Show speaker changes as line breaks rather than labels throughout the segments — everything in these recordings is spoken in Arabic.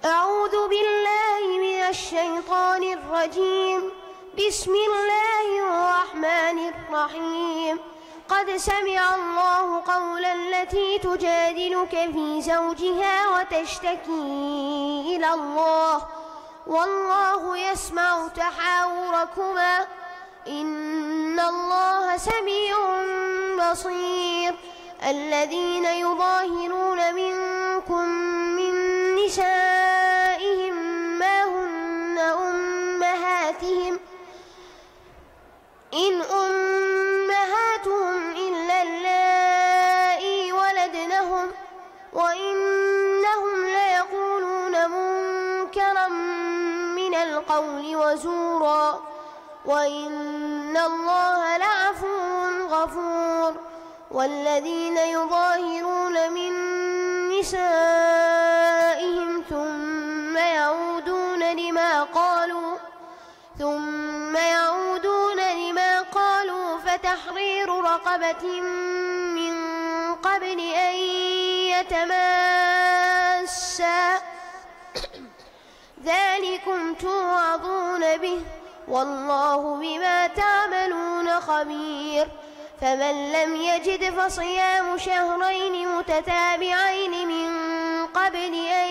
أعوذ بالله من الشيطان الرجيم. بسم الله الرحمن الرحيم. قد سمع الله قول التي تجادلك في زوجها وتشتكي إلى الله والله يسمع تحاوركما إن الله سميع بصير. الذين يظاهرون منكم من نسائهم ما هن أمهاتهم إن أمهاتهم إلا اللائي ولدنهم وإنهم ليقولون منكرا من القول وزورا وإن الله لعفو غفور. والذين يظاهرون من نسائهم ثم يعودون لما قالوا فتحرير رقبة من قبل أن يتماسا ذلكم توعظون به والله بما تعملون خبير. فمن لم يجد فصيام شهرين متتابعين من قبل أن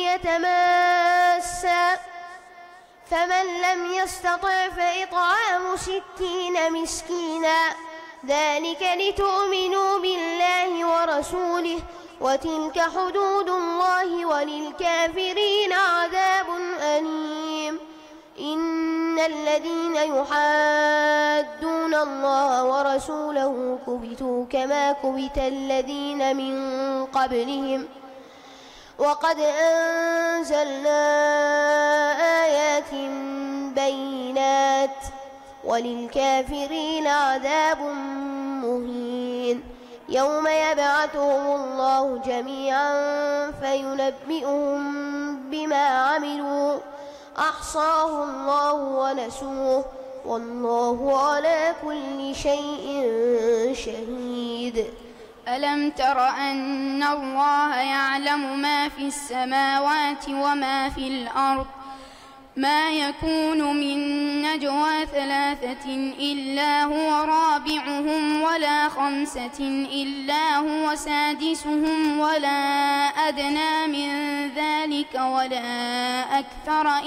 يتماسا فمن لم يستطع فإطعام 60 مسكينا ذلك لتؤمنوا بالله ورسوله وتلك حدود الله وللكافرين عذاب أليم. إن الذين يحادون الله ورسوله كبتوا كما كبت الذين من قبلهم وقد أنزلنا آيات بينات وللكافرين عذاب مهين. يوم يبعثهم الله جميعا فينبئهم بما عملوا أحصاه الله ونسوه والله على كل شيء شهيد.
ألم تر أن الله يعلم ما في السماوات وما في الأرض ما يكون من نجوى 3 إلا هو رابعهم ولا 5 إلا هو سادسهم ولا أدنى من ذلك ولا أكثر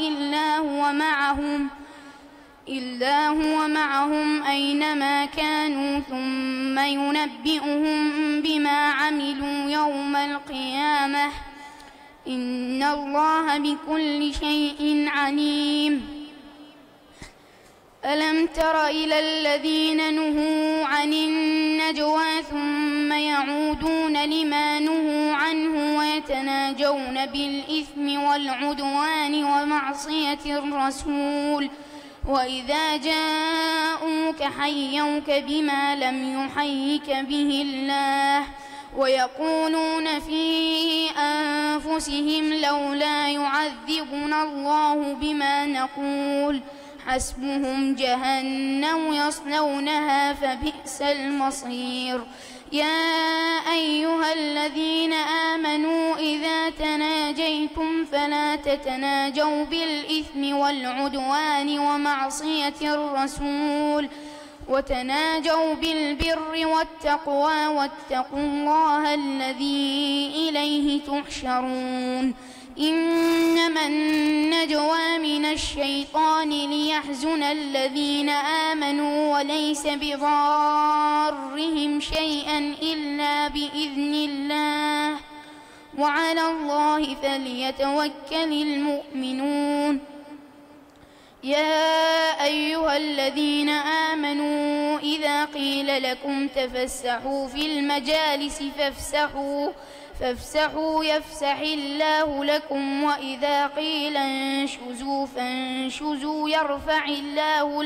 إلا هو معهم أينما كانوا ثم ينبئهم بما عملوا يوم القيامة إن الله بكل شيء عليم. ألم تر إلى الذين نهوا عن النجوى ثم يعودون لما نهوا عنه ويتناجون بالإثم والعدوان ومعصية الرسول وإذا جاءوك حيوك بما لم يحيك به الله ويقولون في أنفسهم لولا يعذبنا الله بما نقول حسبهم جهنم يصلونها فبئس المصير. يا أيها الذين آمنوا إذا تناجيتم فلا تتناجوا بالإثم والعدوان ومعصية الرسول وتناجوا بالبر والتقوى واتقوا الله الذي إليه تحشرون. إنما النجوى من الشيطان ليحزن الذين آمنوا وليس بضارهم شيئا إلا بإذن الله وعلى الله فليتوكل المؤمنون. يا أيها الذين آمنوا إذا قيل لكم تفسحوا في المجالس فافسحوا يفسح الله لكم وإذا قيل انشزوا فانشزوا يرفع الله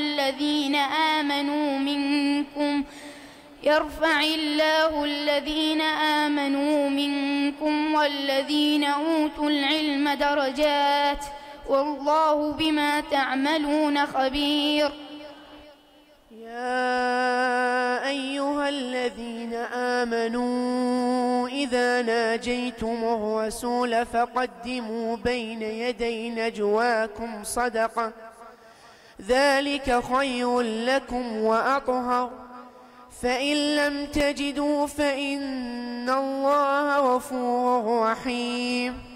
الذين آمنوا منكم والذين أوتوا العلم درجات والله بما تعملون خبير.
يا أيها الذين آمنوا إذا ناجيتم الرسول فقدموا بين يدي نجواكم صدقة ذلك خير لكم وأطهر فإن لم تجدوا فإن الله غفور رحيم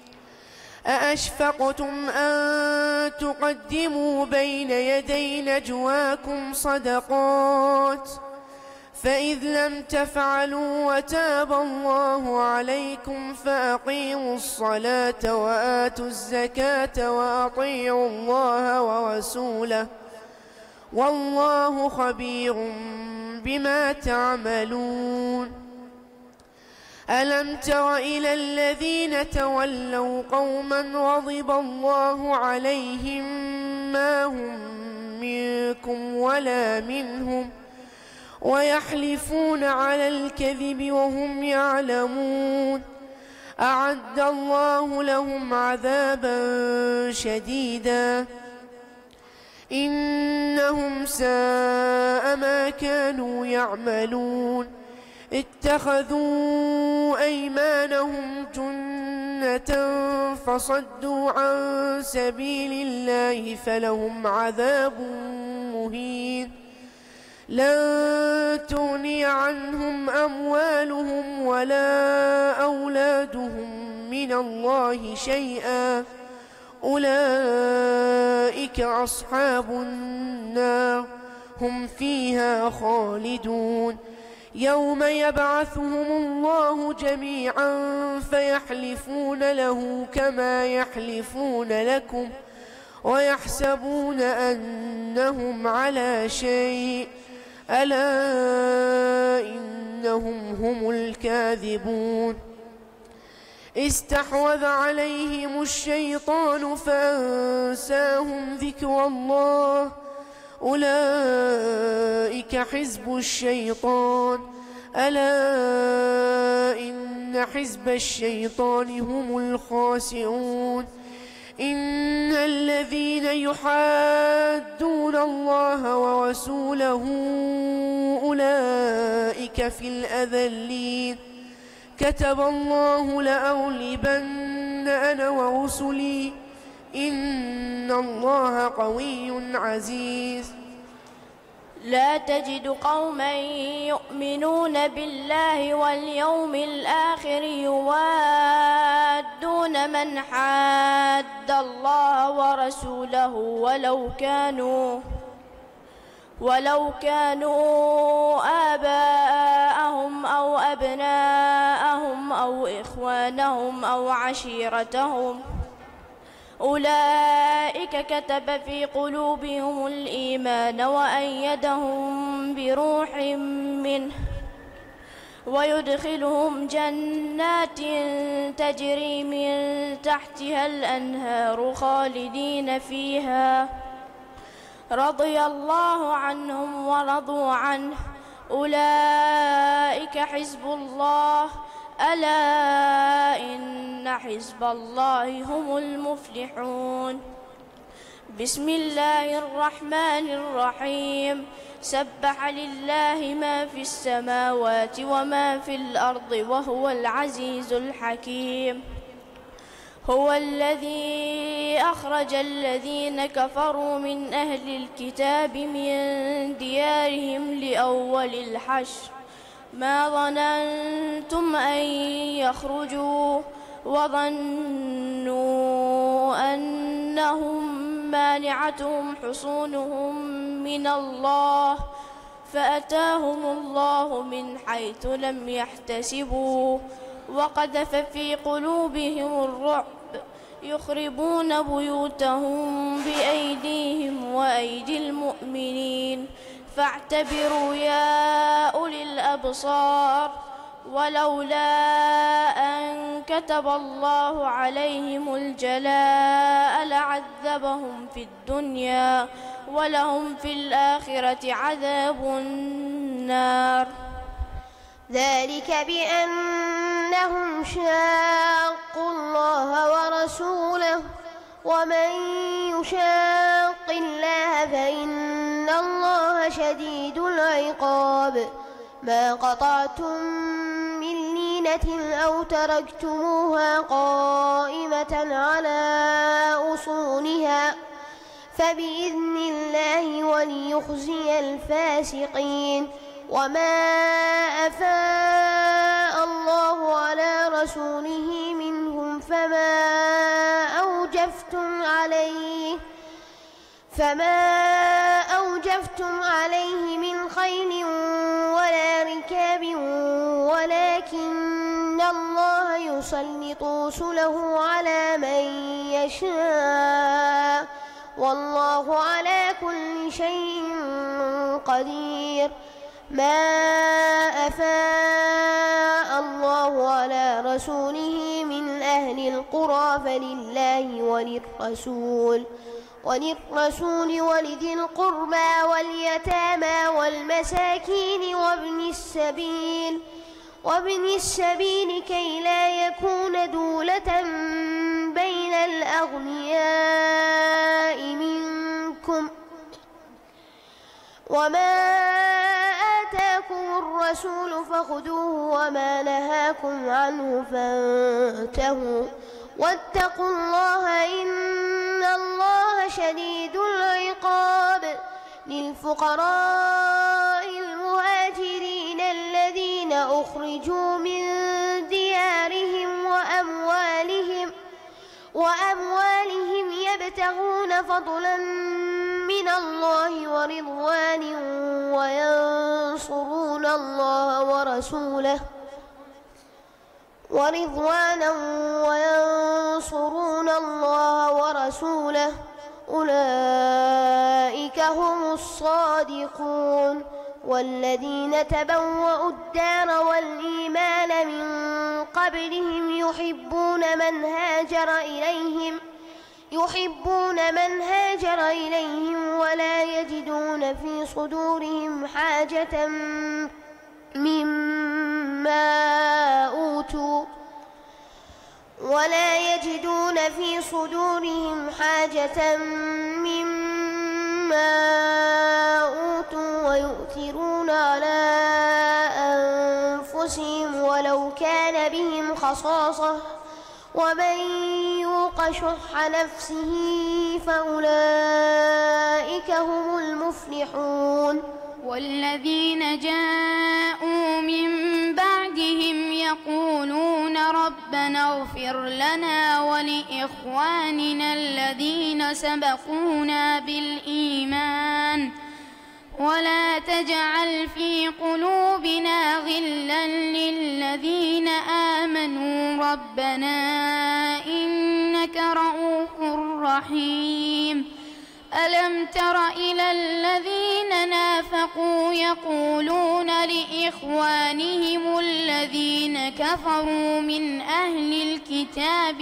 أأشفقتم أن تقدموا بين يدي نجواكم صدقات فإذ لم تفعلوا وتاب الله عليكم فأقيموا الصلاة وآتوا الزكاة وأطيعوا الله ورسوله والله خبير بما تعملون ألم تر إلى الذين تولوا قوما غضب الله عليهم ما هم منكم ولا منهم ويحلفون على الكذب وهم يعلمون أعد الله لهم عذابا شديدا إنهم ساء ما كانوا يعملون اتخذوا أيمانهم جنة فصدوا عن سبيل الله فلهم عذاب مهين لن تغني عنهم أموالهم ولا أولادهم من الله شيئا أولئك أصحاب النار هم فيها خالدون يوم يبعثهم الله جميعا فيحلفون له كما يحلفون لكم ويحسبون أنهم على شيء ألا إنهم هم الكاذبون استحوذ عليهم الشيطان فأنساهم ذكر الله أولئك حزب الشيطان ألا إن حزب الشيطان هم الخاسرون إن الذين يحادون الله ورسوله أولئك في الأذلين كتب الله لأغلبن أنا ورسلي إن الله قوي عزيز
لا تجد قوما يؤمنون بالله واليوم الآخر يوادون من حاد الله ورسوله ولو كانوا آباءهم أو أبناءهم أو إخوانهم أو عشيرتهم أولئك كتب في قلوبهم الإيمان وأيدهم بروح منه ويدخلهم جنات تجري من تحتها الأنهار خالدين فيها رضي الله عنهم ورضوا عنه أولئك حزب الله ألا إن حزب الله هم المفلحون بسم الله الرحمن الرحيم سبح لله ما في السماوات وما في الأرض وهو العزيز الحكيم هو الذي أخرج الذين كفروا من أهل الكتاب من ديارهم لأول الحشر ما ظننتم أن يخرجوا وظنوا أنهم مانعتهم حصونهم من الله فأتاهم الله من حيث لم يحتسبوا وقذف في قلوبهم الرعب يخربون بيوتهم بأيديهم وأيدي المؤمنين فاعتبروا يا أولي الأبصار ولولا أن كتب الله عليهم الجلاء لعذبهم في الدنيا ولهم في الآخرة عذاب النار
ذلك بأنهم شاقوا الله ورسوله ومن يشاق الله فإن الله الله شديد العقاب ما قطعتم من لينة أو تركتموها قائمة على أصولها فبإذن الله وليخزي الفاسقين وما أفاء الله على رسوله منهم فما أوجفتم عليه من خيل ولا ركاب ولكن الله يسلط رسله على من يشاء والله على كل شيء قدير ما أفاء الله على رسوله من أهل القرى فلله وللرسول ولذي القربى واليتامى والمساكين وابن السبيل كي لا يكون دولة بين الأغنياء منكم وما آتاكم الرسول فخذوه وما نهاكم عنه فانتهوا واتقوا الله إن الله شديد العقاب للفقراء المهاجرين الذين أخرجوا من ديارهم وأموالهم يبتغون فضلا من الله ورضوانا وينصرون الله ورسوله أولئك هم الصادقون والذين تبوأوا الدار والإيمان من قبلهم يحبون من هاجر إليهم ولا يجدون في صدورهم حاجة مما أوتوا ويؤثرون على أنفسهم ولو كان بهم خصاصة ومن يوق شح نفسه فأولئك هم المفلحون
والذين جاءوا من بعدهم يقولون ربنا اغفر لنا ولإخواننا الذين سبقونا بالإيمان ولا تجعل في قلوبنا غلا للذين آمنوا ربنا إنك رؤوف رحيم ألم تر إلى الذين نافقوا يقولون لإخوانهم الذين كفروا من أهل الكتاب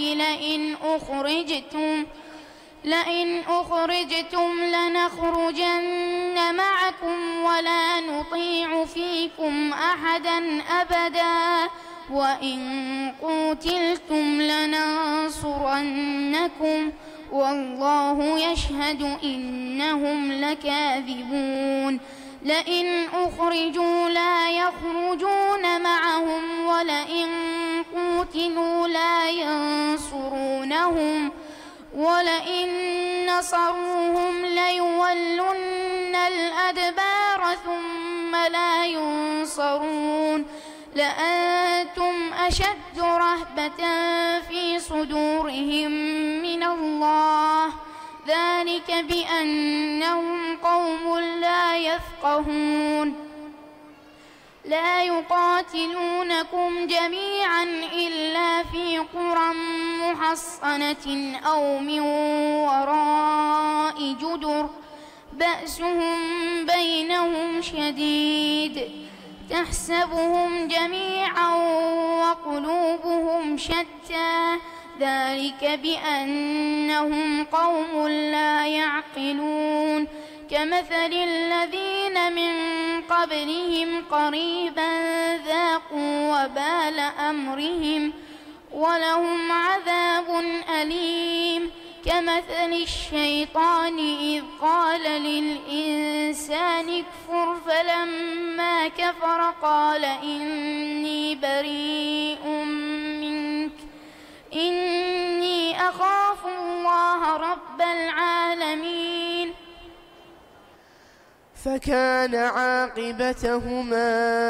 لئن أخرجتم لنخرجن معكم ولا نطيع فيكم أحدا أبدا وإن قتلتم لننصرنكم والله يشهد إنهم لكاذبون لئن أخرجوا لا يخرجون معهم ولئن قوتلوا لا ينصرونهم ولئن نصروهم ليولن الأدبار ثم لا ينصرون لأنتم أشد رهبة في صدورهم من الله ذلك بأنهم قوم لا يفقهون لا يقاتلونكم جميعا إلا في قرى محصنة أو من وراء جدر بأسهم بينهم شديد تحسبهم جميعا وقلوبهم شتى ذلك بأنهم قوم لا يعقلون كمثل الذين من قبلهم قريبا ذاقوا وبال أمرهم ولهم عذاب أليم كمثل الشيطان إذ قال للإنسان اكفر فلما كفر قال إني بريء منك إني أخاف الله رب العالمين.
فكان عاقبتهما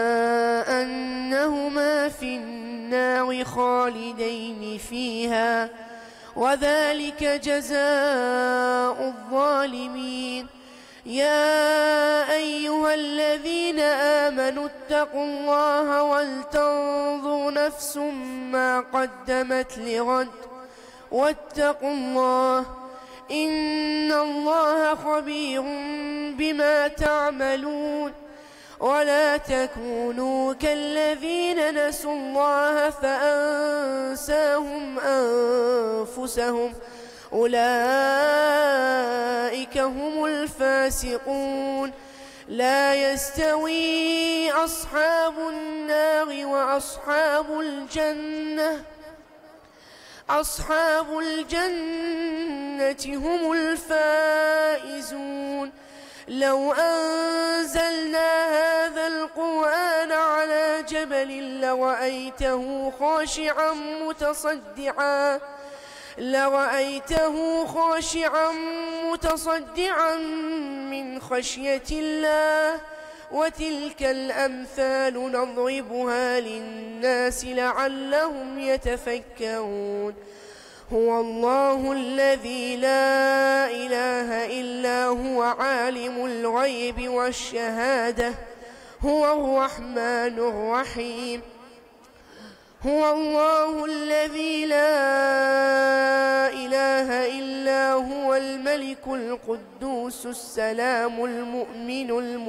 أنهما في النار خالدين فيها وذلك جزاء الظالمين. يا أيها الذين آمنوا اتقوا الله ولتنظر نفس ما قدمت لغد واتقوا الله إن الله خبير بما تعملون. ولا تكونوا كالذين نسوا الله فأنساهم أنفسهم أولئك هم الفاسقون. لا يستوي أصحاب النار وأصحاب الجنة أصحاب الجنة هم الفائزون. لو أنزلنا هذا القرآن على جبل لرأيته خاشعا متصدعا من خشية الله. وتلك الأمثال نضربها للناس لعلهم يتفكرون. هو الله الذي لا إله إلا هو عالم الغيب والشهادة هو الرحمن الرحيم. هو الله الذي لا إله إلا هو الملك القدوس السلام المؤمن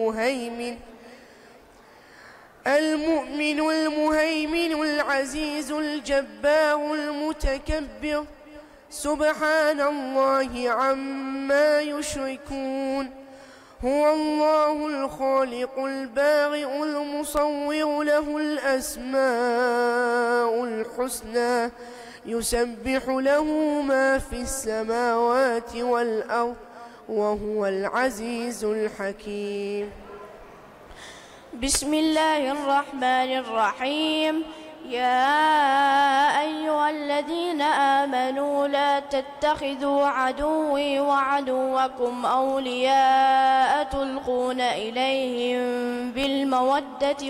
المهيمن العزيز الجبار المتكبر سبحان الله عما يشركون. هو الله الخالق البارئ المصور له الأسماء الحسنى يسبح له ما في السماوات والأرض وهو العزيز الحكيم.
بسم الله الرحمن الرحيم. يا أيها الذين آمنوا لا تتخذوا عدوي وعدوكم أولياء تلقون إليهم بالمودة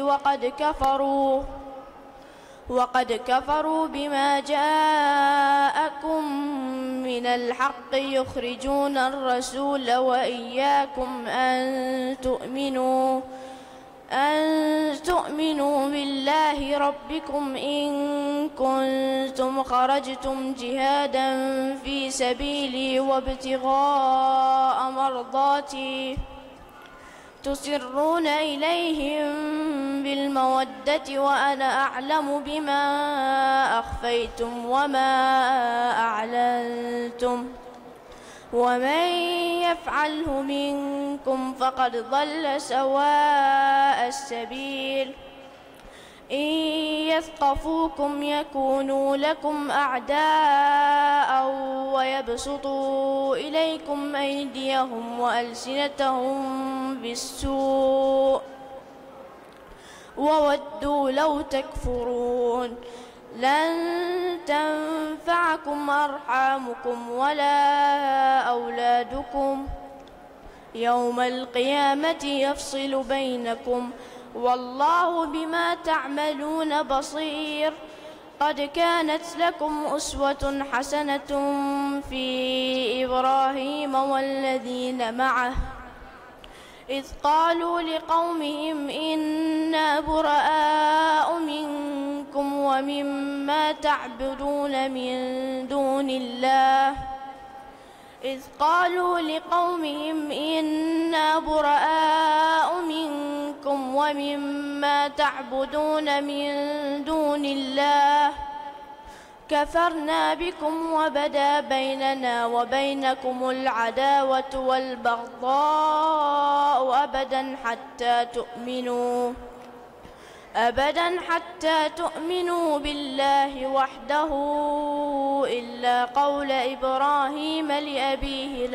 وقد كفروا بما جاءكم من الحق يخرجون الرسول وإياكم أن تؤمنوا بالله ربكم إن كنتم خرجتم جهادا في سبيلي وابتغاء مرضاتي تسرون إليهم بالمودة وأنا أعلم بما أخفيتم وما أعلنتم ومن يفعله منكم فقد ضل سواء السبيل. إن يثقفوكم يكونوا لكم أعداء ويبسطوا إليكم أيديهم وألسنتهم بالسوء وودوا لو تكفرون. لن تنفعكم أرحامكم ولا أولادكم يوم القيامة يفصل بينكم والله بما تعملون بصير. قد كانت لكم أسوة حسنة في إبراهيم والذين معه إذ قالوا لقومهم إنا براء منكم ومما تعبدون من دون الله كفرنا بكم وبدا بيننا وبينكم العداوة والبغضاء أبدا أبدا حتى تؤمنوا بالله وحده إلا قول إبراهيم لأبيه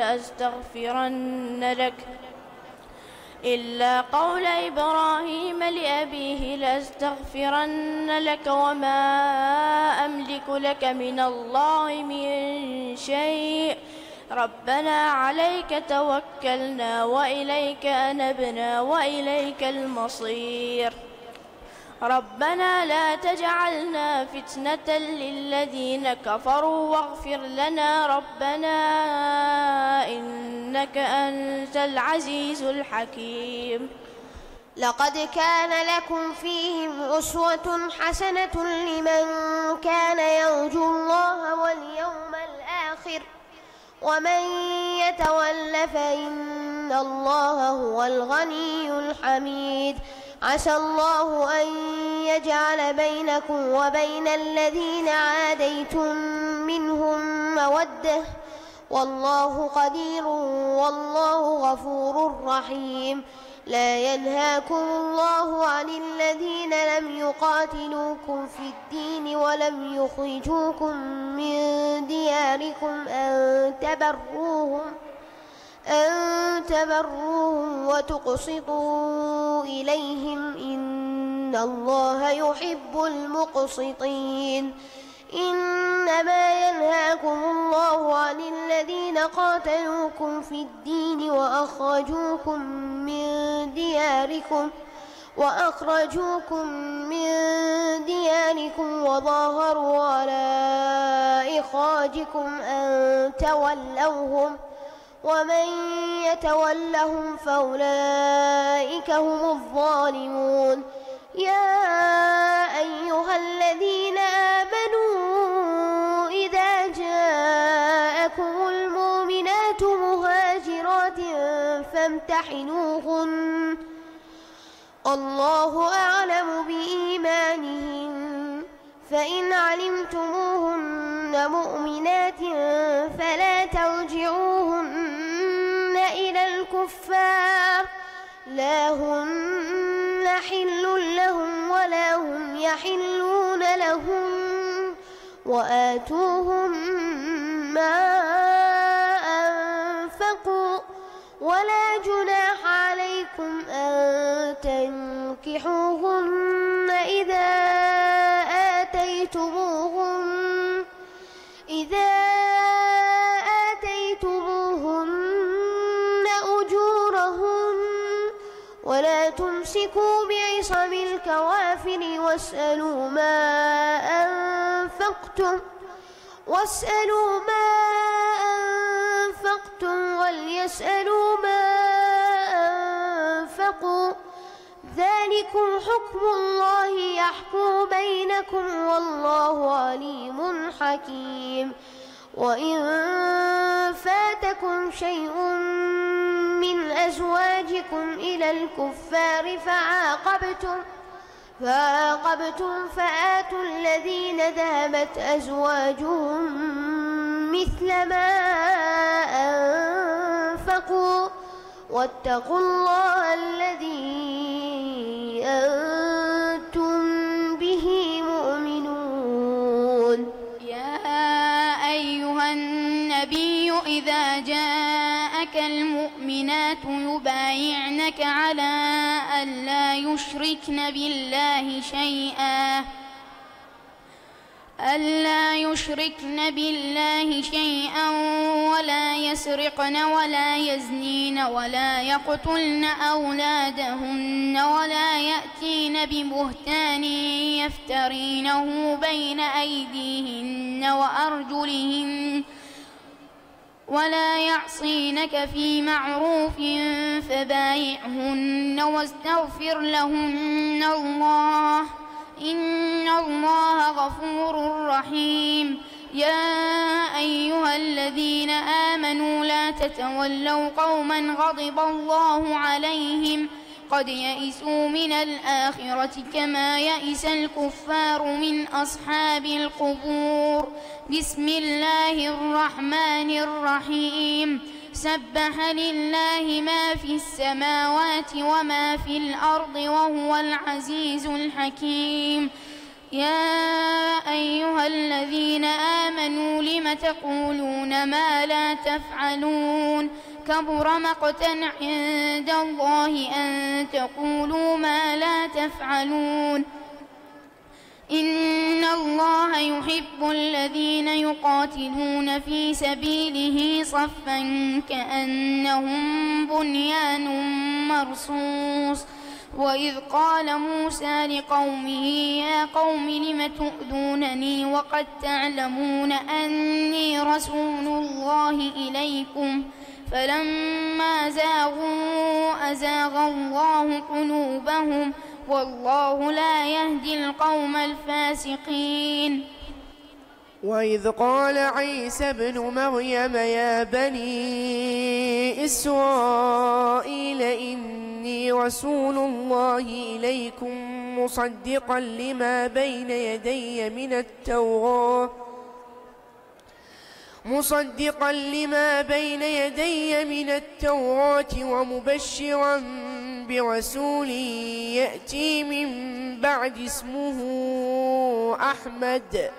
لأستغفرن لك وما أملك لك من الله من شيء ربنا عليك توكلنا وإليك أنبنا وإليك المصير ربنا لا تجعلنا فتنة للذين كفروا واغفر لنا ربنا إنك أنت العزيز الحكيم.
لقد كان لكم فيهم أسوة حسنة لمن كان يرجو الله واليوم الآخر ومن يتول فإن الله هو الغني الحميد. عسى الله أن يجعل بينكم وبين الذين عاديتم منهم مودة والله قدير والله غفور رحيم. لا ينهاكم الله عن الذين لم يقاتلوكم في الدين ولم يخرجوكم من دياركم أن تبروهم وتقسطوا إليهم إن الله يحب المقسطين. إنما ينهاكم الله عن الذين قاتلوكم في الدين وأخرجوكم من دياركم وظاهروا على إخراجكم أن تولوهم ومن يتولهم فأولئك هم الظالمون. يا أيها الذين آمنوا إذا جاءكم المؤمنات مهاجرات فامتحنوهن الله أعلم بإيمانهن فإن علمتموهن مؤمنات فلا ترجعوهن إلى الكفار لا هن حل لهم ولا هم يحلون لهم وآتوهم ما أنفقوا ولا جناح عليكم أن تنكحوهن إذا آتيتموهن أجورهن ولا تمسكوا بعصم الكوافر واسألوا ما أنفقتم وليسألوا ما أنفقوا ذلكم حكم الله يحكم بينكم والله عليم حكيم. وإن فاتكم شيء من أزواجكم إلى الكفار فعاقبتم فآتوا الذين ذهبت أزواجهم مثل ما أنفقوا واتقوا الله الذي أنتم به مؤمنون.
يا أيها النبي إذا جاءك المؤمنات يبايعنك على أن لا يشركن بالله شيئا ولا يسرقن ولا يزنين ولا يقتلن أولادهن ولا يأتين ببهتان يفترينه بين أيديهن وأرجلهن ولا يعصينك في معروف فبايعهن واستغفر لهن الله إن الله غفور رحيم. يا أيها الذين آمنوا لا تتولوا قوما غضب الله عليهم قد يئسوا من الآخرة كما يئس الكفار من أصحاب القبور. بسم الله الرحمن الرحيم. سبح لله ما في السماوات وما في الأرض وهو العزيز الحكيم. يا أيها الذين آمنوا لم تقولون ما لا تفعلون كبر مقتا عند الله أن تقولوا ما لا تفعلون. إن الله يحب الذين يقاتلون في سبيله صفا كأنهم بنيان مرصوص. وإذ قال موسى لقومه يا قوم لم تؤذونني وقد تعلمون أني رسول الله إليكم فلما زاغوا أزاغ الله قلوبهم والله لا يهدي القوم الفاسقين.
وإذ قال عيسى ابن مريم يا بني إسرائيل إني رسول الله إليكم مصدقا لما بين يدي من التوراة ومبشرا برسول يأتي من بعد اسمه أحمد.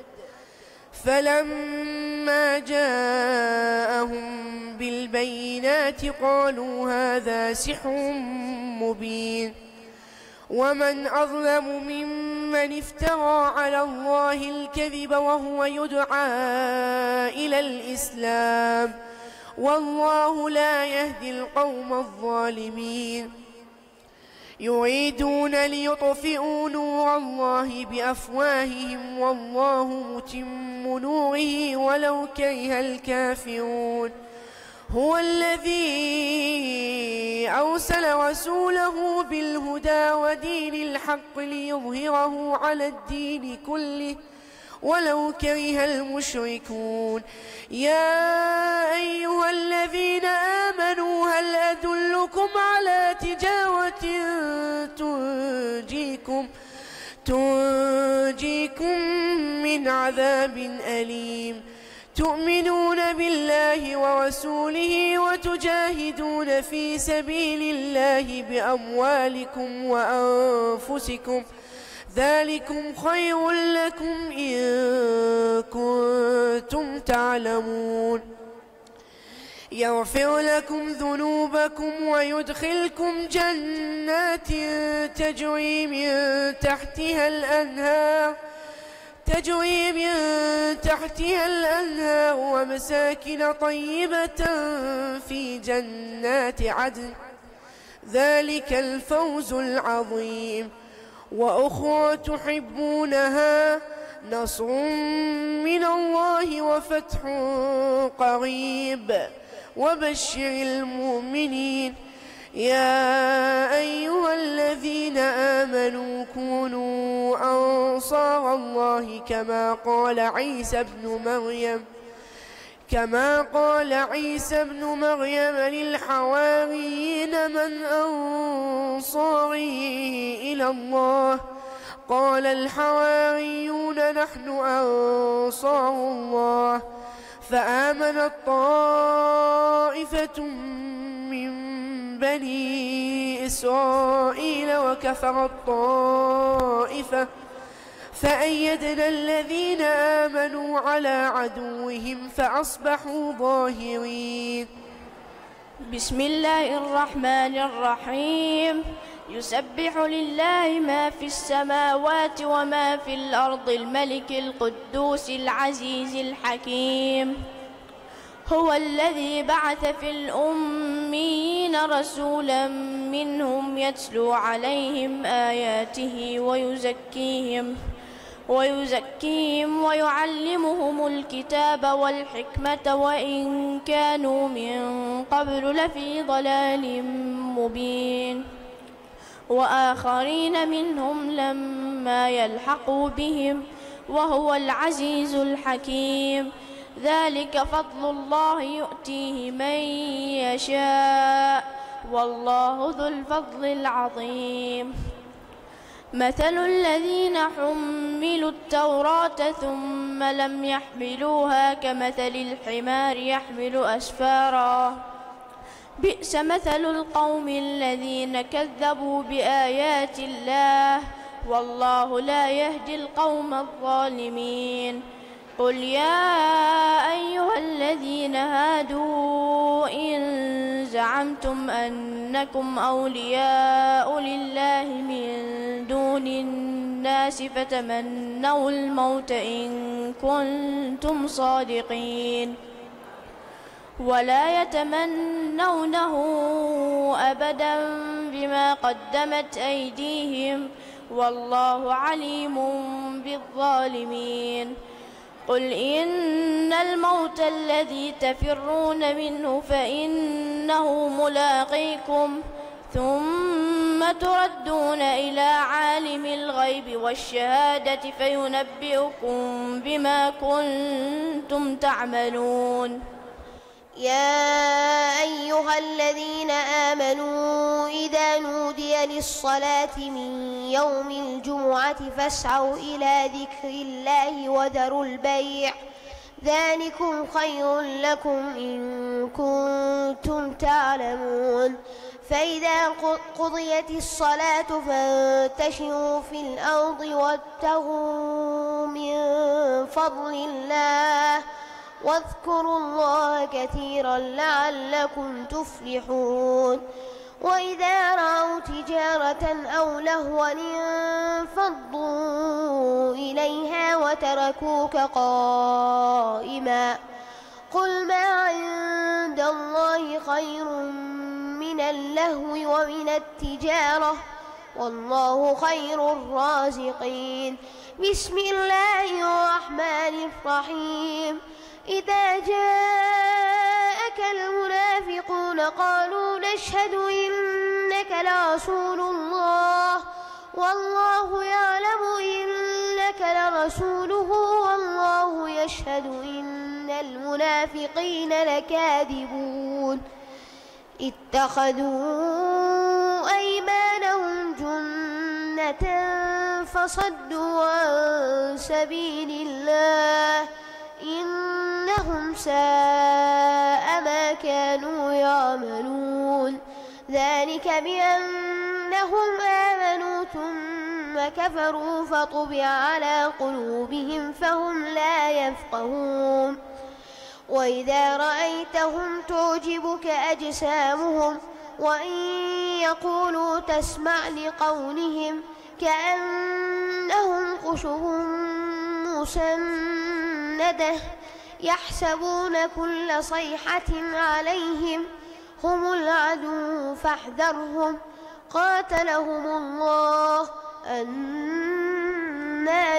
فلما جاءهم بالبينات قالوا هذا سحر مبين. ومن أظلم ممن افترى على الله الكذب وهو يدعى إلى الإسلام والله لا يهدي القوم الظالمين. يريدون ليطفئوا نور الله بأفواههم والله متم نوره ولو كره الكافرون. هو الذي أرسل رسوله بالهدى ودين الحق ليظهره على الدين كله ولو كره المشركون. يا أيها الذين آمنوا هل أدلكم على تجارة تنجيكم من عذاب أليم تؤمنون بالله ورسوله وتجاهدون في سبيل الله بأموالكم وأنفسكم ذلكم خير لكم إن كنتم تعلمون. يغفر لكم ذنوبكم ويدخلكم جنات تجري من تحتها الأنهار ومساكن طيبة في جنات عدن ذلك الفوز العظيم. وأخرى تحبونها نصر من الله وفتح قريب وبشر المؤمنين. يا أيها الذين آمنوا كونوا أنصار الله كما قال عيسى ابن مريم للحواريين من أنصاري إلى الله قال الحواريون نحن أنصار الله. فآمنت طائفة من بني إسرائيل وكفرت طائفة فأيدنا الذين آمنوا على عدوهم فأصبحوا ظاهرين.
بسم الله الرحمن الرحيم. يسبح لله ما في السماوات وما في الأرض الملك القدوس العزيز الحكيم. هو الذي بعث في الأميين رسولا منهم يتلو عليهم آياته ويزكيهم ويعلمهم الكتاب والحكمة وإن كانوا من قبل لفي ضلال مبين. وآخرين منهم لما يلحقوا بهم وهو العزيز الحكيم. ذلك فضل الله يؤتيه من يشاء والله ذو الفضل العظيم. مثل الذين حملوا التوراة ثم لم يحملوها كمثل الحمار يحمل أسفارا بئس مثل القوم الذين كذبوا بآيات الله والله لا يهدي القوم الظالمين. قل يا أيها الذين هادوا إن زعمتم أنكم أولياء لله من دون الناس فتمنوا الموت إن كنتم صادقين ولا يتمنونه أبدا بما قدمت أيديهم والله عليم بالظالمين. قل إن الموت الذي تفرون منه فإنه ملاقيكم ثم تردون إلى عالم الغيب والشهادة فينبئكم بما كنتم تعملون.
يا أيها الذين آمنوا إذا نودي للصلاة من يوم الجمعة فاسعوا إلى ذكر الله وذروا البيع ذلكم خير لكم إن كنتم تعلمون. فإذا قضيت الصلاة فانتشروا في الأرض وابتغوا من فضل الله واذكروا الله كثيرا لعلكم تفلحون. وإذا رأوا تجارة أو لهوا انفضوا إليها وتركوك قائما قل ما عند الله خير من اللهو ومن التجارة والله خير الرازقين. بسم الله الرحمن الرحيم. إذا جاءك المنافقون قالوا نشهد إنك لرسول الله والله يعلم إنك لرسوله والله يشهد إن المنافقين لكاذبون. اتخذوا أيمانهم جنة فصدوا عن سبيل الله إنهم ساء ما كانوا يعملون. ذلك بأنهم آمنوا ثم كفروا فطبع على قلوبهم فهم لا يفقهون. وإذا رأيتهم تعجبك أجسامهم وإن يقولوا تسمع لقولهم كأنهم خشب مسندة يحسبون كل صيحة عليهم هم العدو فاحذرهم قاتلهم الله أنى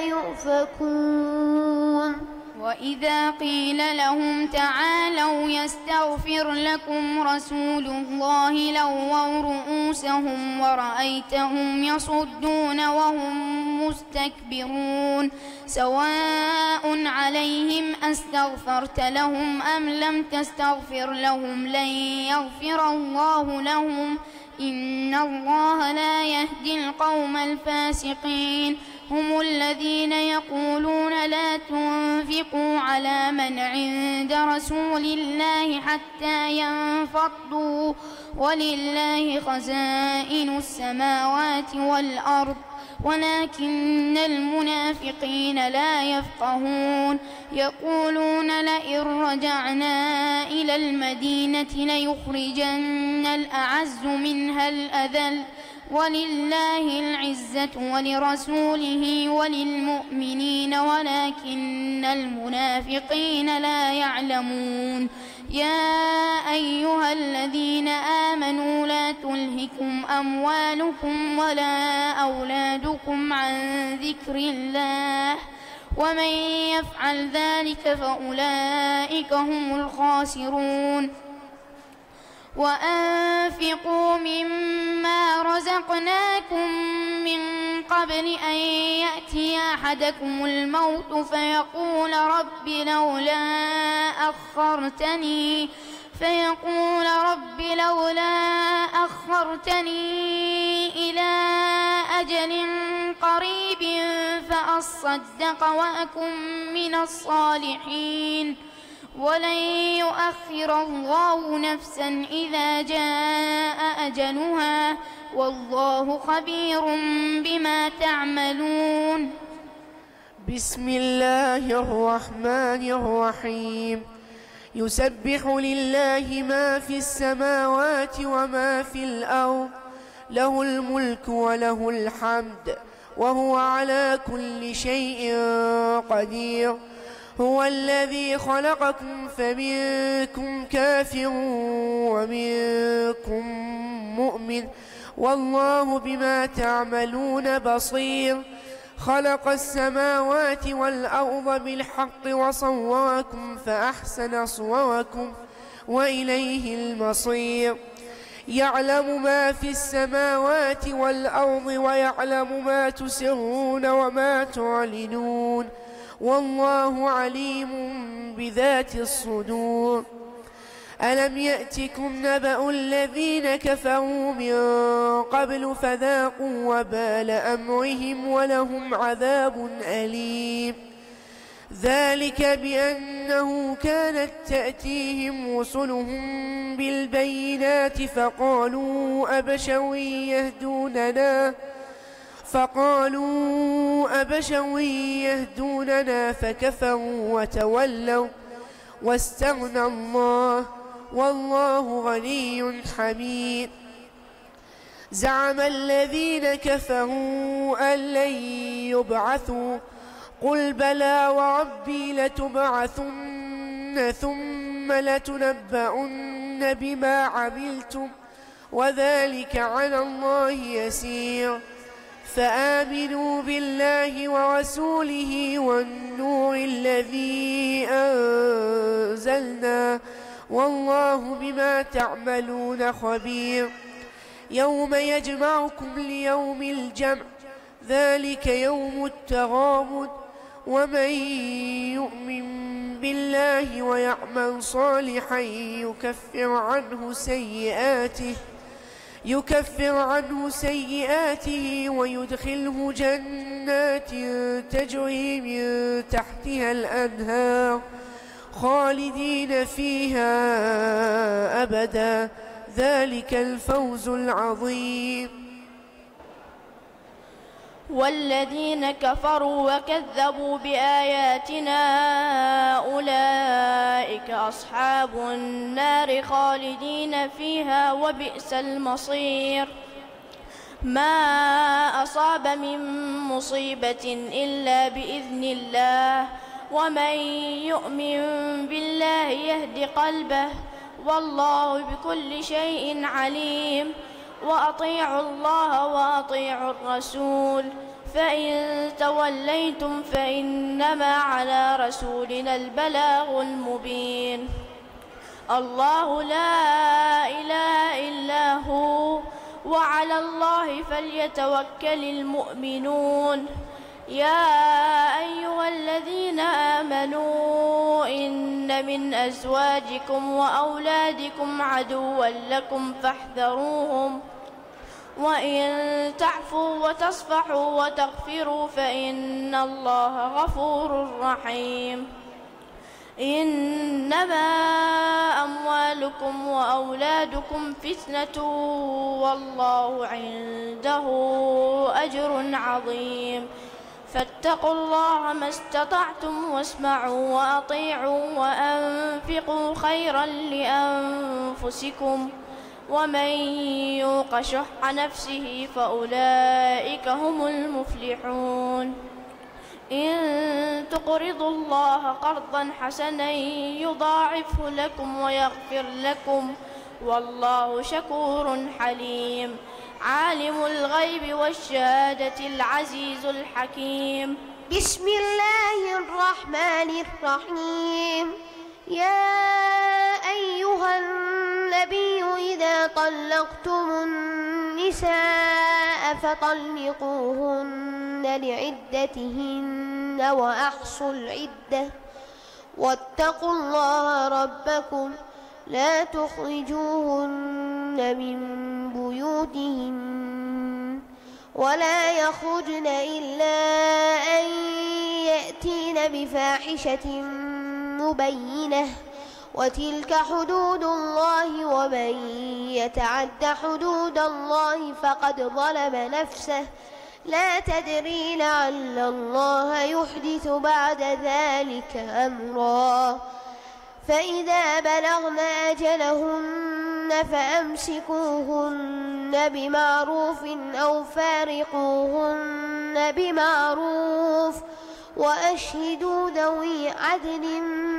يؤفكون.
وإذا قيل لهم تعالوا يستغفر لكم رسول الله لووا رؤوسهم ورأيتهم يصدون وهم مستكبرون. سواء عليهم أستغفرت لهم أم لم تستغفر لهم لن يغفر الله لهم إن الله لا يهدي القوم الفاسقين. هم الذين يقولون لا تنفقوا على من عند رسول الله حتى ينفضوا ولله خزائن السماوات والأرض ولكن المنافقين لا يفقهون. يقولون لئن رجعنا إلى المدينة ليخرجن الأعز منها الأذل ولله العزة ولرسوله وللمؤمنين ولكن المنافقين لا يعلمون. يا أيها الذين آمنوا لا تلهكم أموالكم ولا أولادكم عن ذكر الله ومن يفعل ذلك فأولئك هم الخاسرون. وأنفقوا مما رزقناكم من قبل أن يأتي أحدكم الموت فيقول رب لولا أخرتني إلى أجل قريب فأصدق وأكن من الصالحين ولن يؤخر الله نفسا إذا جاء أجلها والله خبير بما تعملون.
بسم الله الرحمن الرحيم. يسبح لله ما في السماوات وما في الأرض، له الملك وله الحمد وهو على كل شيء قدير. هو الذي خلقكم فمنكم كافر ومنكم مؤمن والله بما تعملون بصير. خلق السماوات والأرض بالحق وصوركم فأحسن صوركم وإليه المصير. يعلم ما في السماوات والأرض ويعلم ما تسرون وما تعلنون والله عليم بذات الصدور. ألم يأتكم نبأ الذين كفروا من قبل فذاقوا وبال أمرهم ولهم عذاب أليم. ذلك بأنه كانت تأتيهم رسلهم بالبينات فقالوا أبشر يهدوننا فكفروا وتولوا واستغنى الله والله غني حميد. زعم الذين كفروا أن لن يبعثوا قل بلى وربي لتبعثن ثم لتنبؤن بما عملتم وذلك على الله يسير. فآمنوا بالله ورسوله والنور الذي أنزلنا والله بما تعملون خبير. يوم يجمعكم ليوم الجمع ذلك يوم التغابن ومن يؤمن بالله ويعمل صالحا يكفر عنه سيئاته ويدخله جنات تجري من تحتها الأنهار خالدين فيها أبدا ذلك الفوز العظيم.
والذين كفروا وكذبوا بآياتنا أولئك أصحاب النار خالدين فيها وبئس المصير. ما أصاب من مصيبة إلا بإذن الله ومن يؤمن بالله يهد قلبه والله بكل شيء عليم. وأطيعوا الله وأطيعوا الرسول فإن توليتم فإنما على رسولنا البلاغ المبين. الله لا إله إلا هو وعلى الله فليتوكل المؤمنون. يا أيها الذين آمنوا إن من أزواجكم وأولادكم عدوا لكم فاحذروهم وإن تعفوا وتصفحوا وتغفروا فإن الله غفور رحيم. إنما أموالكم وأولادكم فتنة والله عنده أجر عظيم. فاتقوا الله ما استطعتم واسمعوا وأطيعوا وأنفقوا خيرا لأنفسكم ومن يوق شح نفسه فأولئك هم المفلحون. إن تقرضوا الله قرضا حسنا يضاعفه لكم ويغفر لكم والله شكور حليم. عالم الغيب والشهادة العزيز الحكيم.
بسم الله الرحمن الرحيم. يا أيها النبي إذا طلقتم النساء فطلقوهن لعدتهن وأحصوا العدة واتقوا الله ربكم لا تخرجوهن من بيوتهن ولا يخرجن إلا أن يأتين بفاحشة مبينة وتلك حدود الله ومن يتعد حدود الله فقد ظلم نفسه لا تدري لعل الله يحدث بعد ذلك أمرا فإذا بلغن أجلهن فأمسكوهن بمعروف أو فارقوهن بمعروف وأشهدوا ذوي عدل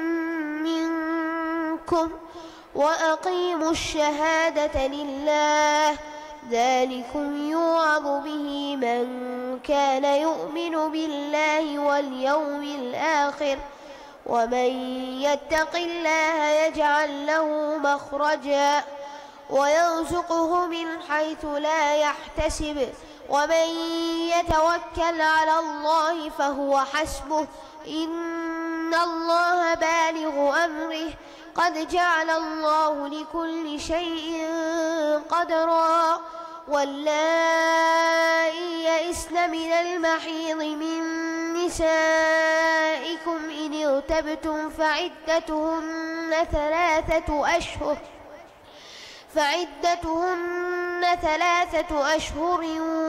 منكم وأقيموا الشهادة لله ذلكم يوعظ به من كان يؤمن بالله واليوم الآخر ومن يتق الله يجعل له مخرجا ويرزقه من حيث لا يحتسب ومن يتوكل على الله فهو حسبه إن الله بالغ أمره قد جعل الله لكل شيء قدرا واللائي يئسن من المحيض من نسائكم إن ارتبتم فعدتهن ثلاثة أشهر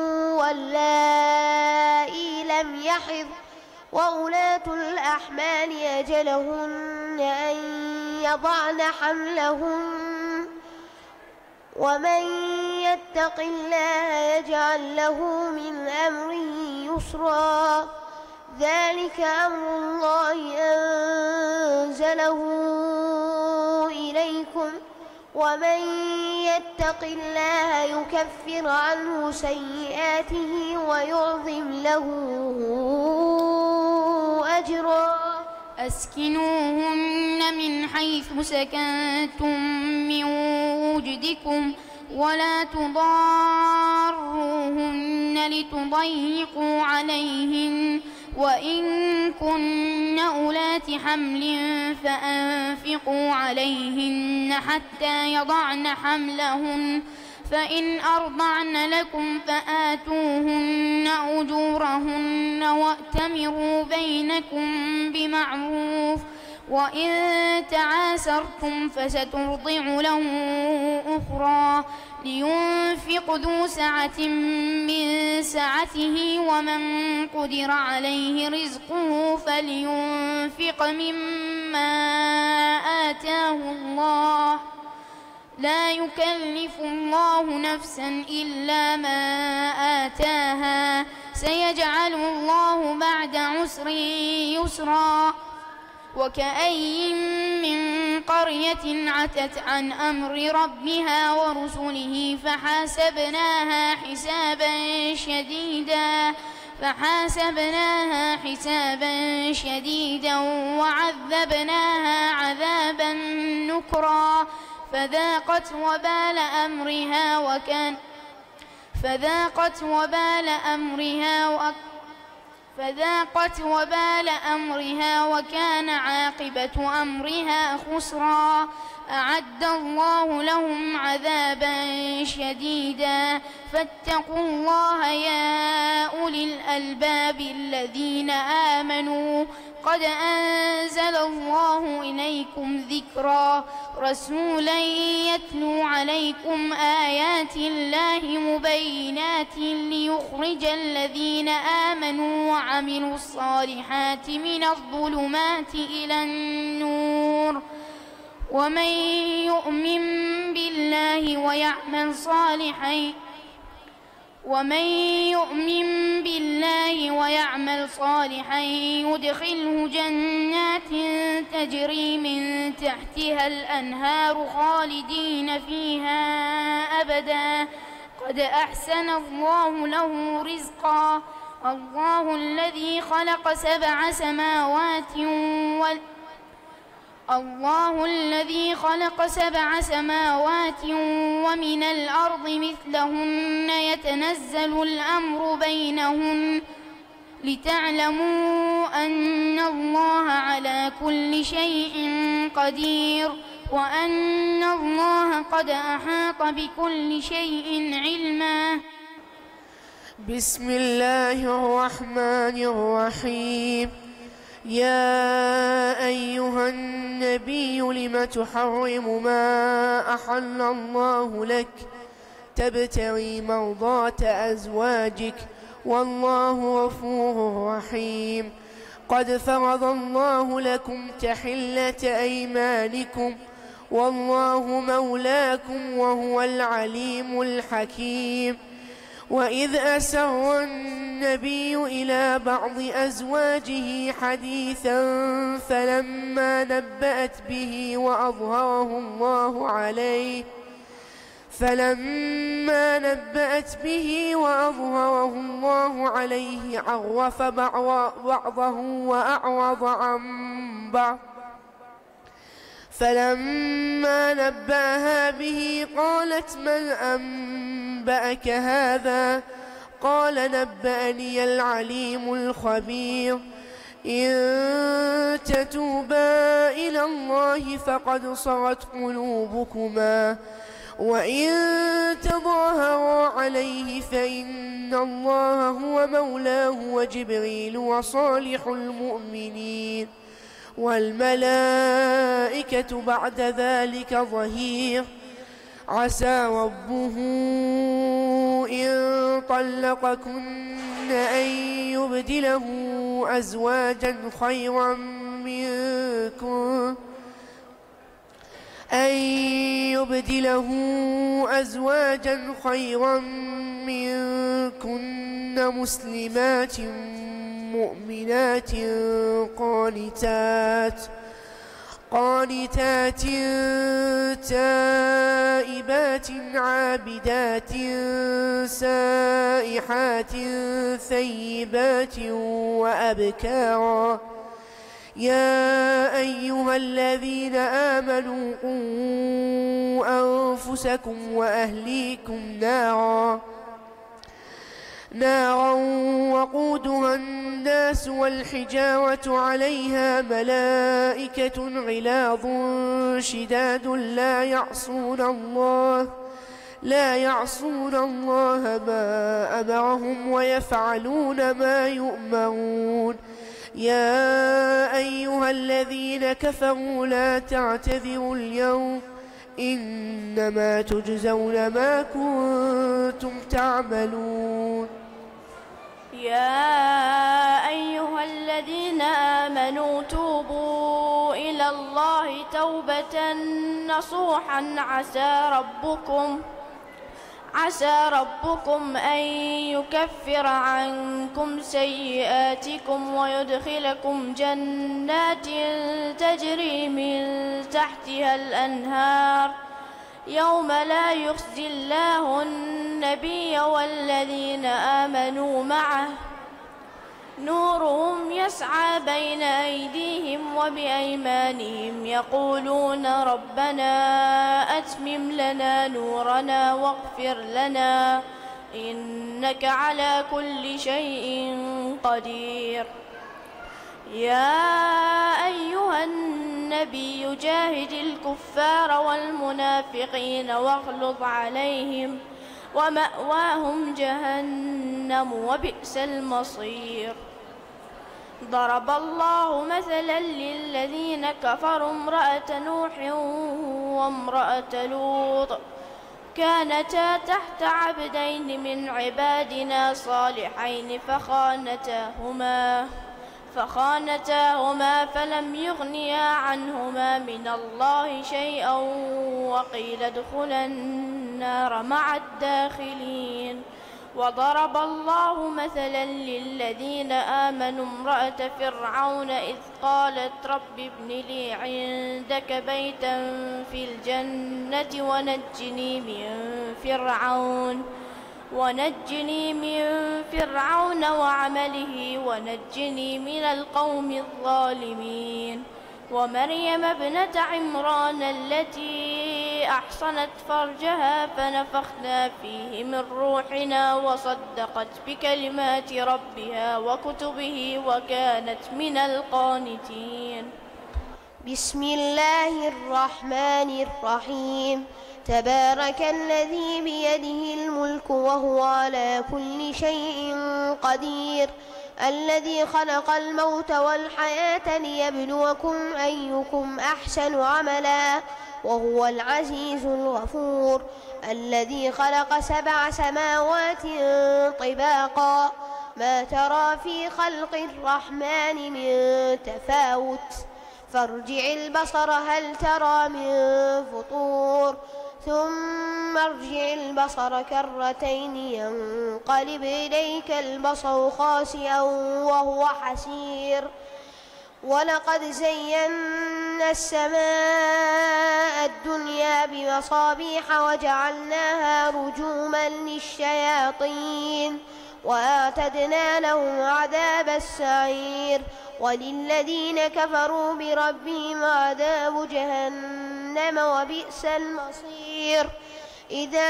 واللائي لم يحض وأولاة الأحمال أجلهن أن يضعن حملهن ومن يتق الله يجعل له من أمره يسرا ذلك أمر الله أنزله إليكم ومن يتق الله يكفر عنه سيئاته ويعظم له أجرا
أسكنوهن من حيث سكنتم من وجدكم ولا تضاروهن لتضيقوا عليهن وإن كن أولات حمل فأنفقوا عليهن حتى يضعن حملهن فإن أرضعن لكم فآتوهن أجورهن وأتمروا بينكم بمعروف وإن تعاسرتم فسترضع له أخرى لينفق ذو سعة من سعته ومن قدر عليه رزقه فلينفق مما آتاه الله لا يكلف الله نفسا إلا ما آتاها سيجعل الله بعد عسر يسرا وكأي من قرية عتت عن أمر ربها ورسله فحاسبناها حسابا شديدا وعذبناها عذابا نكرا فذاقت وبال أمرها وكان عاقبة أمرها خسرا أعد الله لهم عذابا شديدا فاتقوا الله يا أولي الألباب الذين آمنوا قد أنزل الله إليكم ذكرا رسولا يتلو عليكم آيات الله مبينات ليخرج الذين آمنوا وعملوا الصالحات من الظلمات إلى النور ومن يؤمن بالله ويعمل صالحا يدخله جنات تجري من تحتها الأنهار خالدين فيها أبدا قد أحسن الله له رزقا الله الذي خلق سبع سماوات ومن الأرض مثلهن يتنزل الأمر بينهن لتعلموا أن الله على كل شيء قدير وأن الله قد أحاط بكل شيء علما
بسم الله الرحمن الرحيم يا أيها النبي لم تحرم ما أحل الله لك تبتغي مرضات أزواجك والله غفور رحيم. قد فرض الله لكم تحلة أيمانكم والله مولاكم وهو العليم الحكيم. وإذ أسر النبي إلى بعض أزواجه حديثا فلما نبأت به وأظهره الله عليه عرف بعضه وأعرض عن بعض. فلما نبأها به قالت من أنبأك هذا؟ قال نبأني العليم الخبير. إن تتوبا إلى الله فقد صغت قلوبكما وإن تظاهرا عليه فإن الله هو مولاه وجبريل وصالح المؤمنين والملائكة بعد ذلك ظهير. عسى ربه إن طلقكن أن يبدله أزواجا خيرا منكن مسلمات مؤمنات قانتات تائبات عابدات سائحات ثيبات وأبكارا. يا أيها الذين آمنوا قوا أنفسكم وأهليكم نارا وقودها الناس والحجارة عليها ملائكة غلاظ شداد لا يعصون الله ما أمرهم ويفعلون ما يؤمرون. يا أيها الذين كفروا لا تعتذروا اليوم إنما تجزون ما كنتم تعملون.
يا أيها الذين آمنوا توبوا إلى الله توبة نصوحا عسى ربكم أن يكفر عنكم سيئاتكم ويدخلكم جنات تجري من تحتها الأنهار يوم لا يخزي الله النبي والذين آمنوا معه نورهم يسعى بين أيديهم وبأيمانهم يقولون ربنا أتمم لنا نورنا واغفر لنا إنك على كل شيء قدير. يا أيها النبي جاهد الكفار والمنافقين واغلظ عليهم ومأواهم جهنم وبئس المصير. ضرب الله مثلا للذين كفروا امرأة نوح وامرأة لوط كانتا تحت عبدين من عبادنا صالحين فخانتاهما فلم يغنيا عنهما من الله شيئا وقيل ادخلا النار مع الداخلين. وضرب الله مثلا للذين آمنوا امرأة فرعون إذ قالت رب ابن لي عندك بيتا في الجنة ونجني من فرعون وعمله ونجني من القوم الظالمين. ومريم ابنة عمران التي أحصنت فرجها فنفخنا فيه من روحنا وصدقت بكلمات ربها وكتبه وكانت من القانتين.
بسم الله الرحمن الرحيم. تبارك الذي بيده الملك وهو على كل شيء قدير. الذي خلق الموت والحياة ليبلوكم أيكم أحسن عملا وهو العزيز الغفور الذي خلق 7 سماوات طباقا ما ترى في خلق الرحمن من تفاوت فارجع البصر هل ترى من فطور ثم ارجع البصر كرتين ينقلب إليك البصر خاسئا وهو حسير ولقد زينا السماء الدنيا بمصابيح وجعلناها رجوما للشياطين وأعتدنا لهم عذاب السعير وللذين كفروا بربهم عذاب جهنم وبئس المصير إذا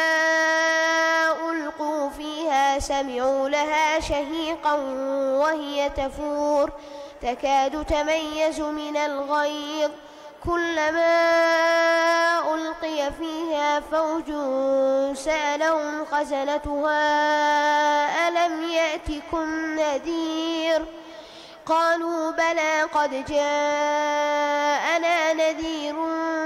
ألقوا فيها سمعوا لها شهيقا وهي تفور تكاد تميز من الغيظ كلما ألقي فيها فوج سألهم خزنتها ألم يأتكم نذير قالوا بلى قد جاءنا نذير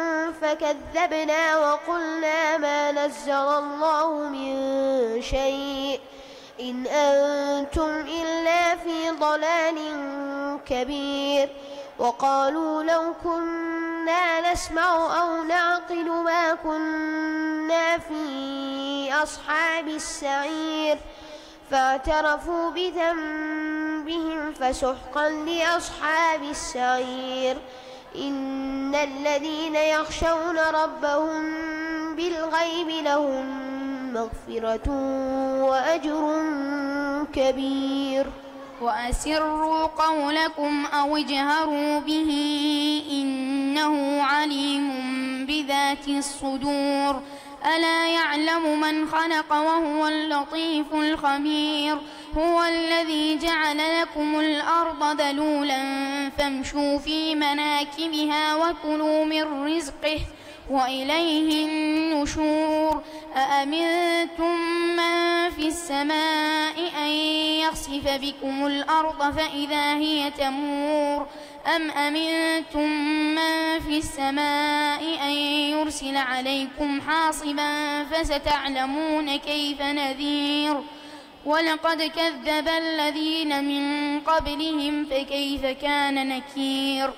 فكذبنا وقلنا ما نزل الله من شيء إن أنتم إلا في ضلال كبير وقالوا لو كنا نسمع أو نعقل ما كنا في أصحاب السعير فاعترفوا بذنبهم فسحقا لأصحاب السعير إن الذين يخشون ربهم بالغيب لهم مغفرة وأجر كبير
وأسروا قولكم أو اجهروا به إنه عليم بذات الصدور ألا يعلم من خلق وهو اللطيف الخبير هو الذي جعل لكم الأرض ذلولا فامشوا في مناكبها وكلوا من رزقه وإليه النشور أأمنتم من في السماء أن يخسف بكم الأرض فإذا هي تمور أم أمنتم من في السماء أن يرسل عليكم حاصبا فستعلمون كيف نذير ولقد كذب الذين من قبلهم فكيف كان نكير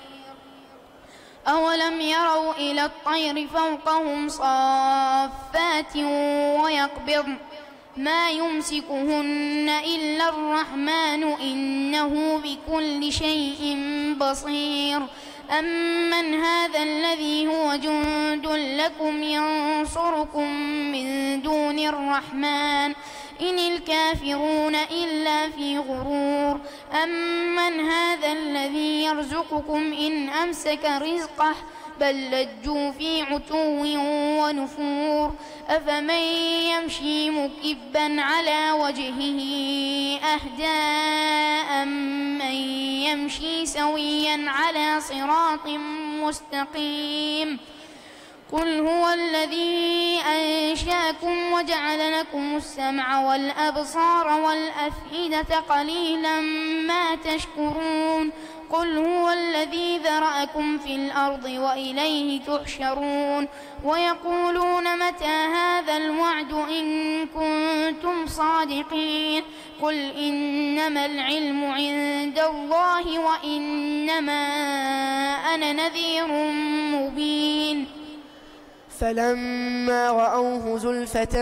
أولم يروا إلى الطير فوقهم صافات ويقبضن ما يمسكهن إلا الرحمن إنه بكل شيء بصير أمن هذا الذي هو جند لكم ينصركم من دون الرحمن إن الكافرون إلا في غرور أمن هذا الذي يرزقكم إن أمسك رزقه بل لجوا في عتو ونفور أفمن يمشي مكبا على وجهه أهدى أمن يمشي سويا على صراط مستقيم قل هو الذي أنشأكم وجعل لكم السمع والأبصار والأفئدة قليلا ما تشكرون قل هو الذي ذرأكم في الأرض وإليه تحشرون ويقولون متى هذا الوعد إن كنتم صادقين قل إنما العلم عند الله وإنما أنا نذير مبين
فلما رأوه زلفة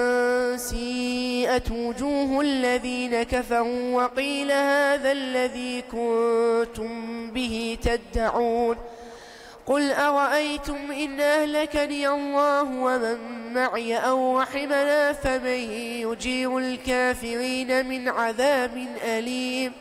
سيئت وجوه الذين كفروا وقيل هذا الذي كنتم به تدعون قل أرأيتم إن أهلكني الله ومن معي أو رحمنا فمن يجير الكافرين من عذاب أليم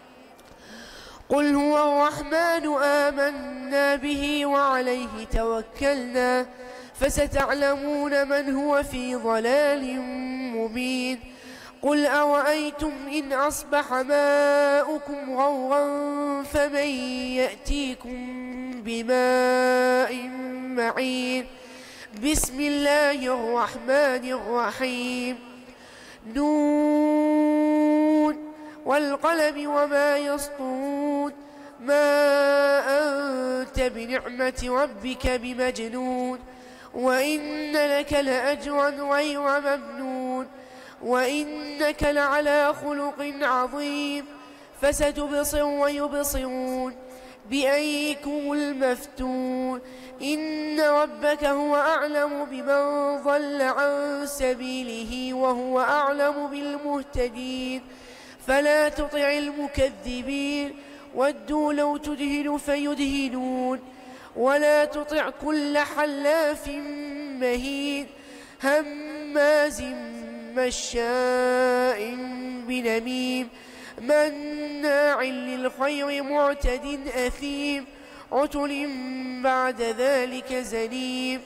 قل هو الرحمن آمنا به وعليه توكلنا فستعلمون من هو في ضلال مبين قل أرأيتم إن أصبح ماؤكم غورا فمن يأتيكم بماء معين بسم الله الرحمن الرحيم نون والقلم وما يسطرون ما أنت بنعمة ربك بمجنون وإن لك لأجرا غير ممنون وإنك لعلى خلق عظيم فستبصر ويبصرون بأيكم المفتون إن ربك هو أعلم بمن ضل عن سبيله وهو أعلم بالمهتدين فلا تطع المكذبين ودوا لو تدهن فيدهنون ولا تطع كل حلاف مهين هماز مشاء بنميم مناع للخير معتد أثيم عتل بعد ذلك زنيم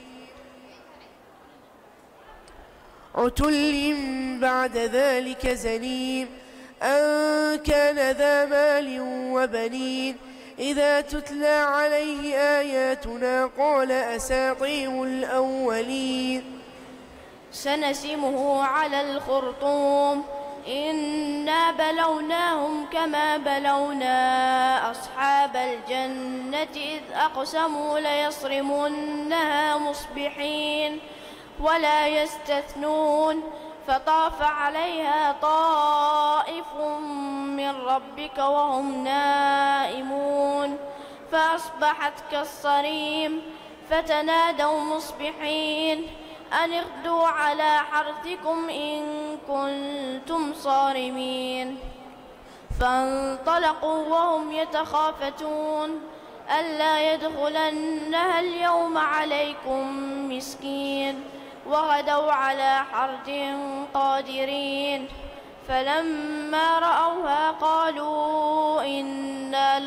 أن كان ذا مال وبنين إذا تتلى عليه آياتنا قال أساطير الأولين
سنسمه على الخرطوم إنا بلوناهم كما بلونا أصحاب الجنة إذ أقسموا ليصرمنها مصبحين ولا يستثنون فطاف عليها طائف من ربك وهم نائمون فأصبحت كالصريم فتنادوا مصبحين أن اغدوا على حرثكم إن كنتم صارمين فانطلقوا وهم يتخافتون ألا يدخلنها اليوم عليكم مسكين وغدوا على حرد قادرين فلما رأوها قالوا إنا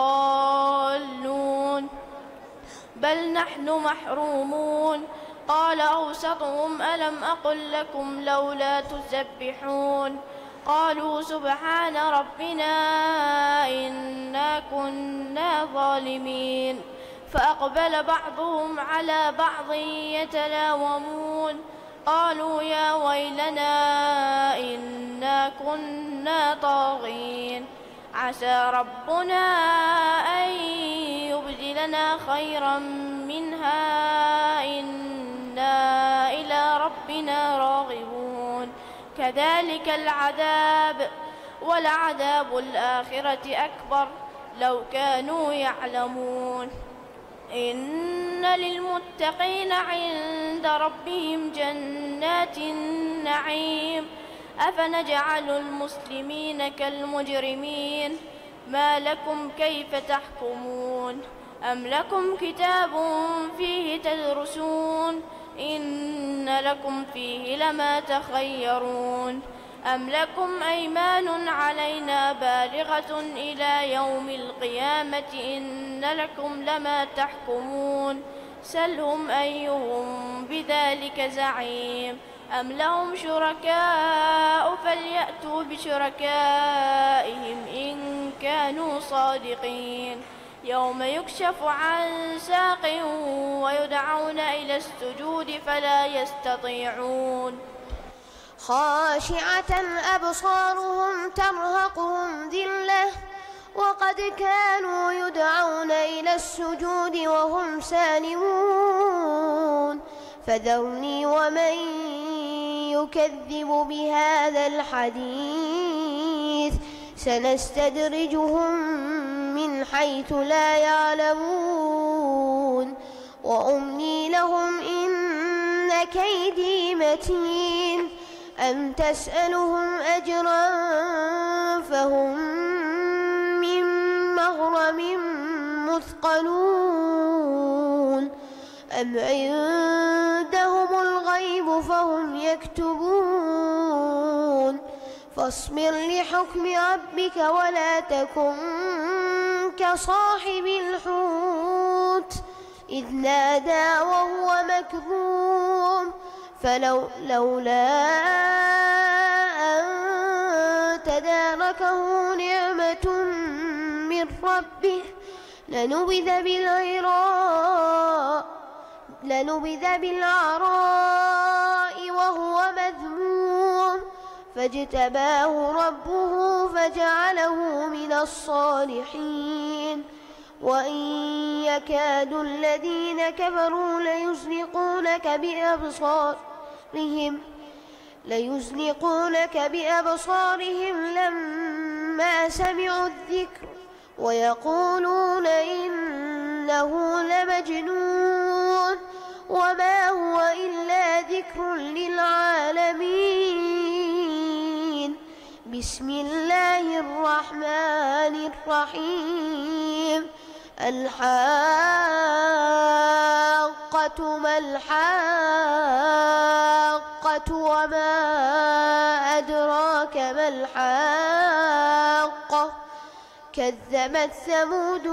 لضالون بل نحن محرومون قال أوسطهم ألم أقل لكم لولا تسبحون قالوا سبحان ربنا إنا كنا ظالمين فأقبل بعضهم على بعض يتلاومون قالوا يا ويلنا إنا كنا طاغين عسى ربنا أن يبدلنا خيرا منها إنا إلى ربنا راغبون كذلك العذاب ولعذاب الآخرة أكبر لو كانوا يعلمون إن للمتقين عند ربهم جنات النعيم أفنجعل المسلمين كالمجرمين ما لكم كيف تحكمون أم لكم كتاب فيه تدرسون إن لكم فيه لما تخيرون أم لكم أيمان علينا بالغة إلى يوم القيامة إن لكم لما تحكمون سلهم أيهم بذلك زعيم أم لهم شركاء فليأتوا بشركائهم إن كانوا صادقين يوم يكشف عن ساق ويدعون إلى السجود فلا يستطيعون
خاشعة أبصارهم ترهقهم ذلة وقد كانوا يدعون إلى السجود وهم سالمون فذرني ومن يكذب بهذا الحديث سنستدرجهم من حيث لا يعلمون وأملي لهم إن كيدي متين أم تسألهم أجرا فهم من مغرم مثقلون أم عندهم الغيب فهم يكتبون فاصبر لحكم ربك ولا تكن كصاحب الحوت إذ نادى وهو مكظوم فلولا أن تداركه نعمة من ربه لنبذ بالعراء وهو مذموم فاجتباه ربه فجعله من الصالحين وإن يكاد الذين كفروا ليزلقونك بأبصارهم لما سمعوا الذكر ويقولون إنه لمجنون وما هو إلا ذكر للعالمين. بسم الله الرحمن الرحيم. الحاقة ما الحاقة وما أدراك ما الحاقة كذبت ثمود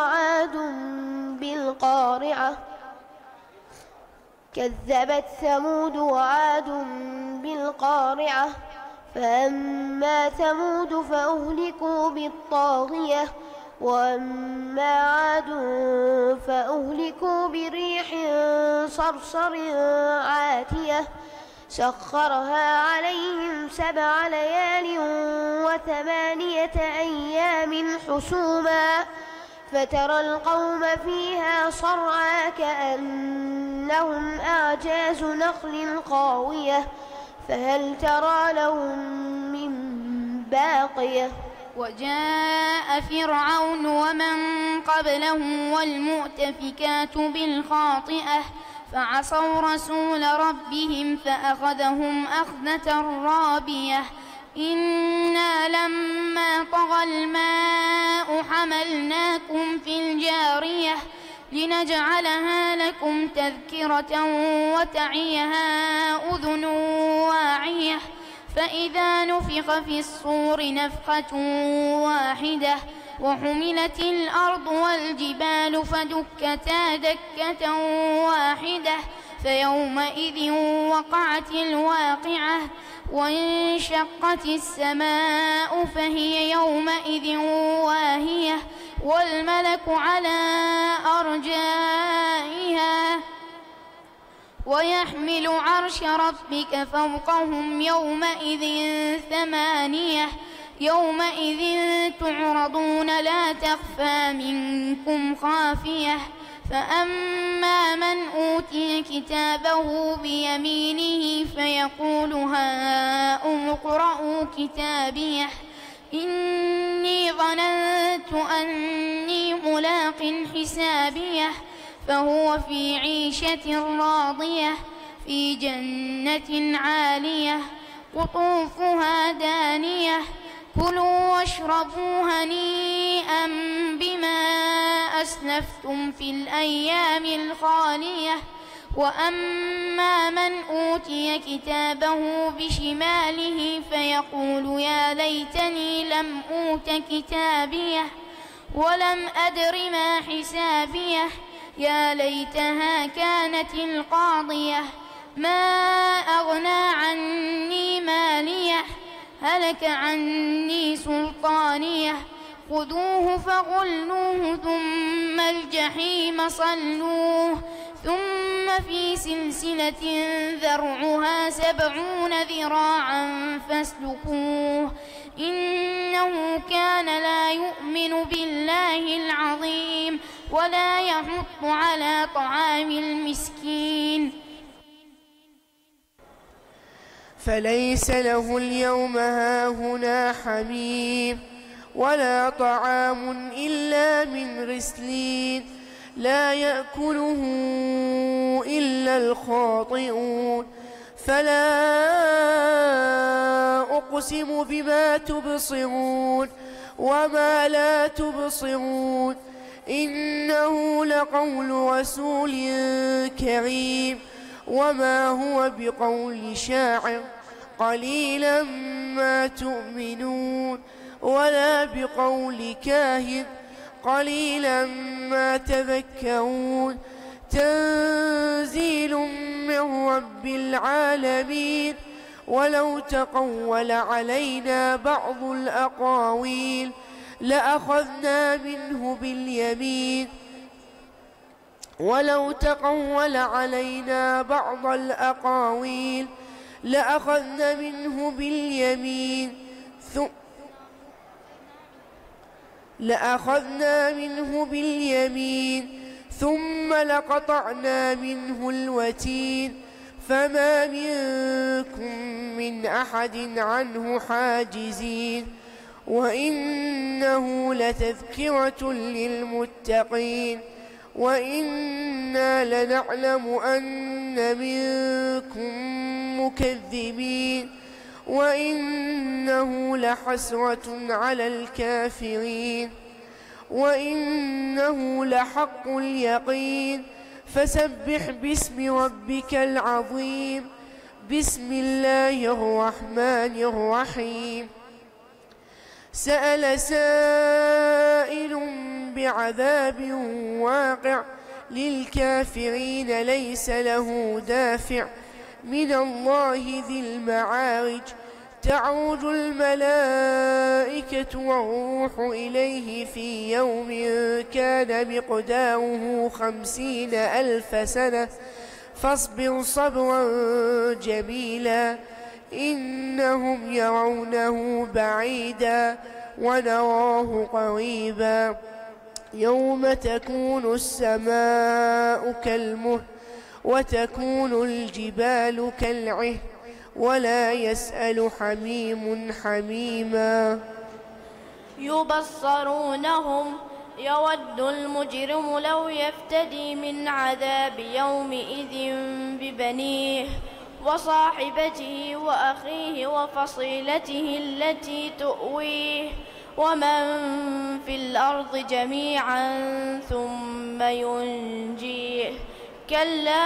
وعاد بالقارعة فأما ثمود فأهلكوا بالطاغية وأما عاد فأهلكوا بريح صرصر عاتية سخرها عليهم 7 ليال و8 أيام حسوما فترى القوم فيها صرعى كأنهم أعجاز نخل خاوية فهل ترى لهم من باقية.
وجاء فرعون ومن قبله والمؤتفكات بالخاطئة فعصوا رسول ربهم فأخذهم أخذة رابية إنا لما طغى الماء حملناكم في الجارية لنجعلها لكم تذكرة وتعيها أذن واعية فإذا نفخ في الصور نفخة واحدة وحملت الأرض والجبال فدكتا دكة واحدة فيومئذ وقعت الواقعة وانشقت السماء فهي يومئذ واهية والملك على أرجائها ويحمل عرش ربك فوقهم يومئذ 8 يومئذ تعرضون لا تخفى منكم خافية فأما من أوتي كتابه بيمينه فيقول هاؤم اقرءوا كتابيه إني ظننت أني ملاق حسابيه فهو في عيشة راضية في جنة عالية قطوفها دانية كلوا واشربوا هنيئا بما أسلفتم في الأيام الخالية وأما من أوتي كتابه بشماله فيقول يا ليتني لم أوت كتابيه ولم أدر ما حسابيه يا ليتها كانت القاضية ما أغنى عني ماليه هلك عني سلطانيه خذوه فغلوه ثم الجحيم صلوه ثم في سلسلة ذرعها 70 ذراعا فاسلكوه إنه كان لا يؤمن بالله العظيم ولا يحض على طعام المسكين
فليس له اليوم هاهنا حميم ولا طعام إلا من غسلين لا يأكله إلا الخاطئون فلا أقسم بما تبصرون وما لا تبصرون إنه لقول رسول كريم وما هو بقول شاعر قليلا ما تؤمنون ولا بقول كاهن قليلا ما تذكرون تنزيل من رب العالمين ولو تقول علينا بعض الأقاويل لأخذنا منه باليمين ولو تقول علينا بعض الأقاويل لأخذنا منه باليمين ثم لقطعنا منه الوتين فما منكم من أحد عنه حاجزين وإنه لتذكرة للمتقين وإنا لنعلم أن منكم مكذبين وإنه لحسرة على الكافرين وإنه لحق اليقين فسبح باسم ربك العظيم بسم الله الرحمن الرحيم سأل سائل بعذاب واقع للكافرين ليس له دافع من الله ذي المعارج تعرج الملائكة والروح إليه في يوم كان مقداره 50,000 سنة فاصبر صبرا جميلا إنهم يرونه بعيدا ونراه قريبا يوم تكون السماء كالمهل وتكون الجبال كالعهن ولا يسأل حميم حميما
يبصرونهم يود المجرم لو يفتدي من عذاب يومئذ ببنيه وصاحبته وأخيه وفصيلته التي تؤويه ومن في الأرض جميعا ثم ينجيه كلا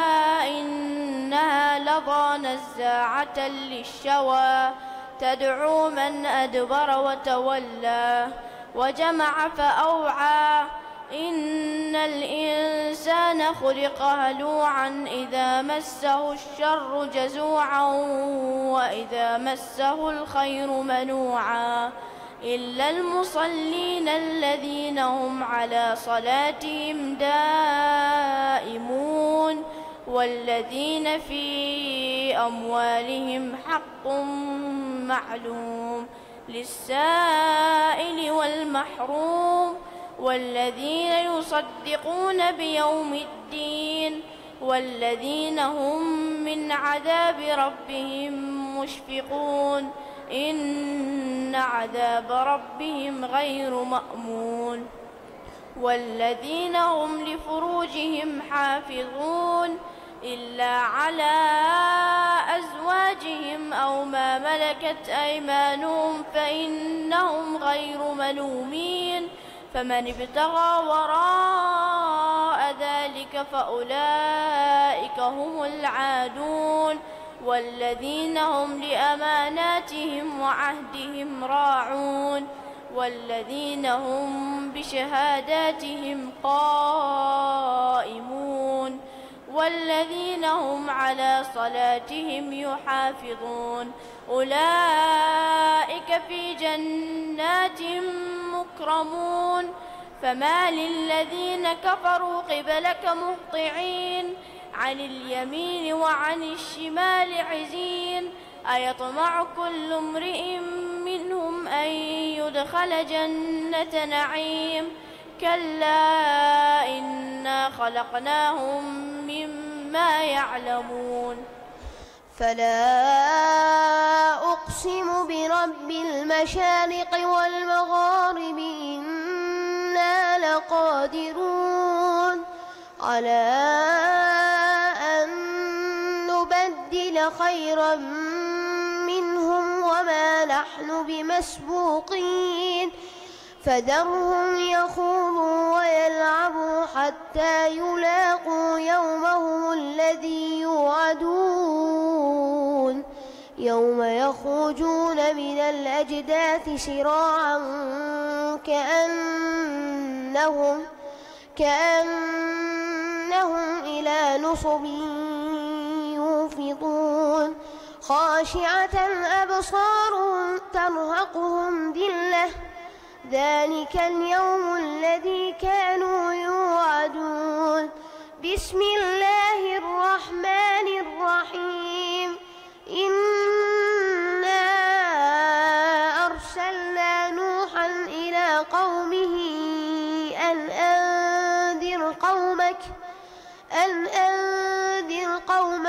إنها لظى نزاعة للشوى تدعو من أدبر وتولى وجمع فأوعى إن الإنسان خلق هلوعا إذا مسه الشر جزوعا وإذا مسه الخير منوعا إلا المصلين الذين هم على صلاتهم دائمون والذين في أموالهم حق معلوم للسائل والمحروم والذين يصدقون بيوم الدين والذين هم من عذاب ربهم مشفقون إن عذاب ربهم غير مأمون والذين هم لفروجهم حافظون إلا على أزواجهم أو ما ملكت أيمانهم فإنهم غير ملومين فمن ابتغى وراء ذلك فأولئك هم العادون والذين هم لأماناتهم وعهدهم راعون والذين هم بشهاداتهم قائمون والذين هم على صلاتهم يحافظون أولئك في جنات مكرمون فما للذين كفروا قبلك مهطعين عن اليمين وعن الشمال عزين أيطمع كل امرئ منهم أن يدخل جنة نعيم كلا إنا خلقناهم مما يعلمون
فلا أقسم برب المشارق والمغارب إنا لقادرون على أن نبدل خيرا منهم وما نحن بمسبوقين فذرهم يخوضوا ويلعبوا حتى يلاقوا يومهم الذي يوعدون يوم يخرجون من الأجداث سراعا كأنهم إلى نصب يوفضون خاشعة أبصارهم ترهقهم ذلة ذلك اليوم الذي كانوا يوعدون بسم الله الرحمن الرحيم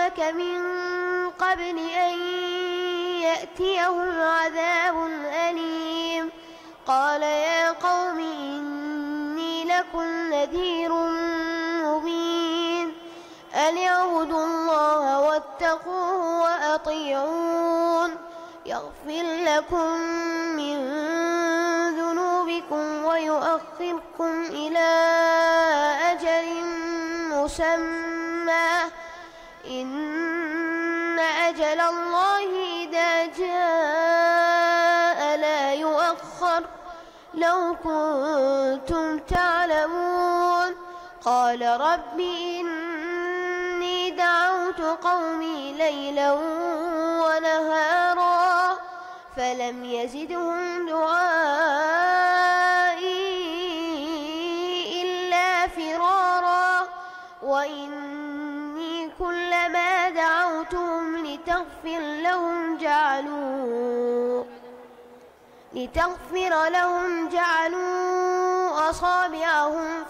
لك من قبل أن يأتيهم عذاب أليم قال يا قوم إني لكم نذير مبين أن اعبدوا الله واتقوه وأطيعون يغفر لكم من ذنوبكم ويؤخركم إلى أجل مسمى إن أجل الله إذا جاء لا يؤخر لو كنتم تعلمون قال رب إني دعوت قومي ليلا ونهارا فلم يزدهم دعائي إلا فرارا وإني كلما دعوتهم لتغفر لهم جعلوا أصابعهم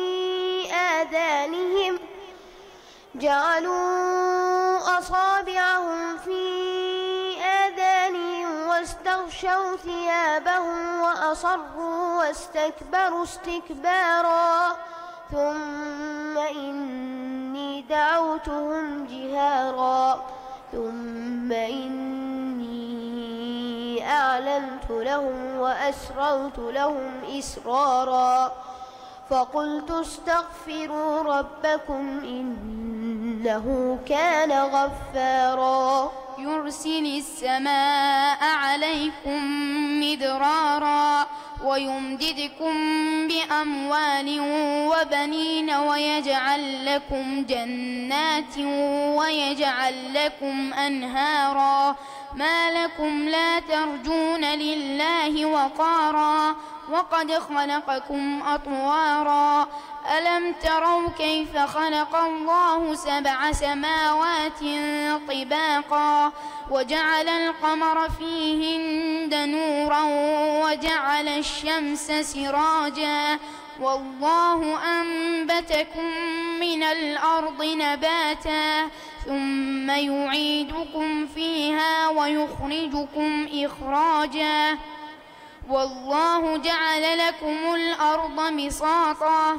في آذانهم واستغشوا ثيابهم وأصروا واستكبروا استكبارا ثم إني دعوتهم جهارا ثم إني أعلنت لهم وأسررت لهم إسرارا فقلت استغفروا ربكم إنه كان غفارا
يرسل السماء عليكم مدرارا ويمددكم بأموال وبنين ويجعل لكم جنات ويجعل لكم أنهارا ما لكم لا ترجون لله وقارا وقد خلقكم أطوارا ألم تروا كيف خلق الله 7 سماوات طباقا وجعل القمر فيهن نورا وجعل الشمس سراجا والله أنبتكم من الأرض نباتا ثم يعيدكم فيها ويخرجكم إخراجا والله جعل لكم الأرض بساطا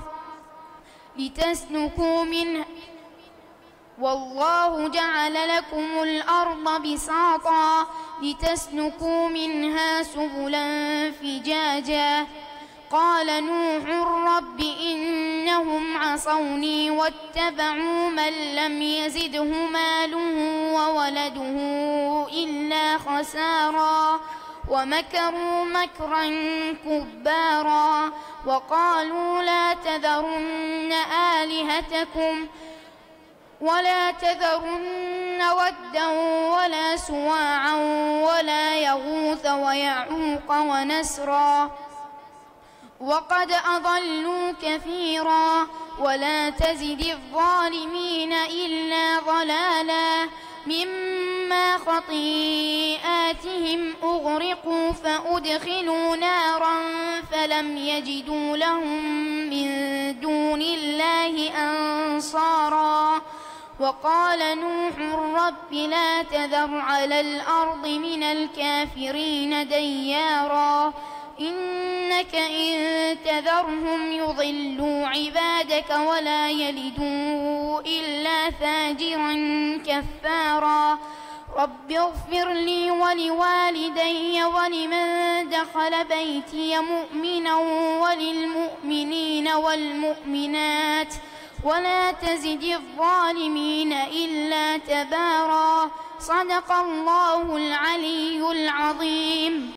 لتسلكوا منها سبلا فجاجا قال نوح رب إنهم عصوني واتبعوا من لم يزده ماله وولده إلا خسارا ومكروا مكرا كبارا وقالوا لا تذرن آلهتكم ولا تذرن ودا ولا سواعا ولا يغوث ويعوق ونسرا وقد أضلوا كثيرا ولا تزد الظالمين إلا ضلالا مما خطيئاتهم أغرقوا فأدخلوا نارا فلم يجدوا لهم من دون الله أنصارا وقال نوح رب لا تذر على الأرض من الكافرين ديارا إنك إن تذرهم يضلوا عبادك ولا يلدوا إلا فاجرا كفارا رب اغفر لي ولوالدي ولمن دخل بيتي مؤمنا وللمؤمنين والمؤمنات ولا تزد الظالمين إلا تبارا صدق الله العلي العظيم.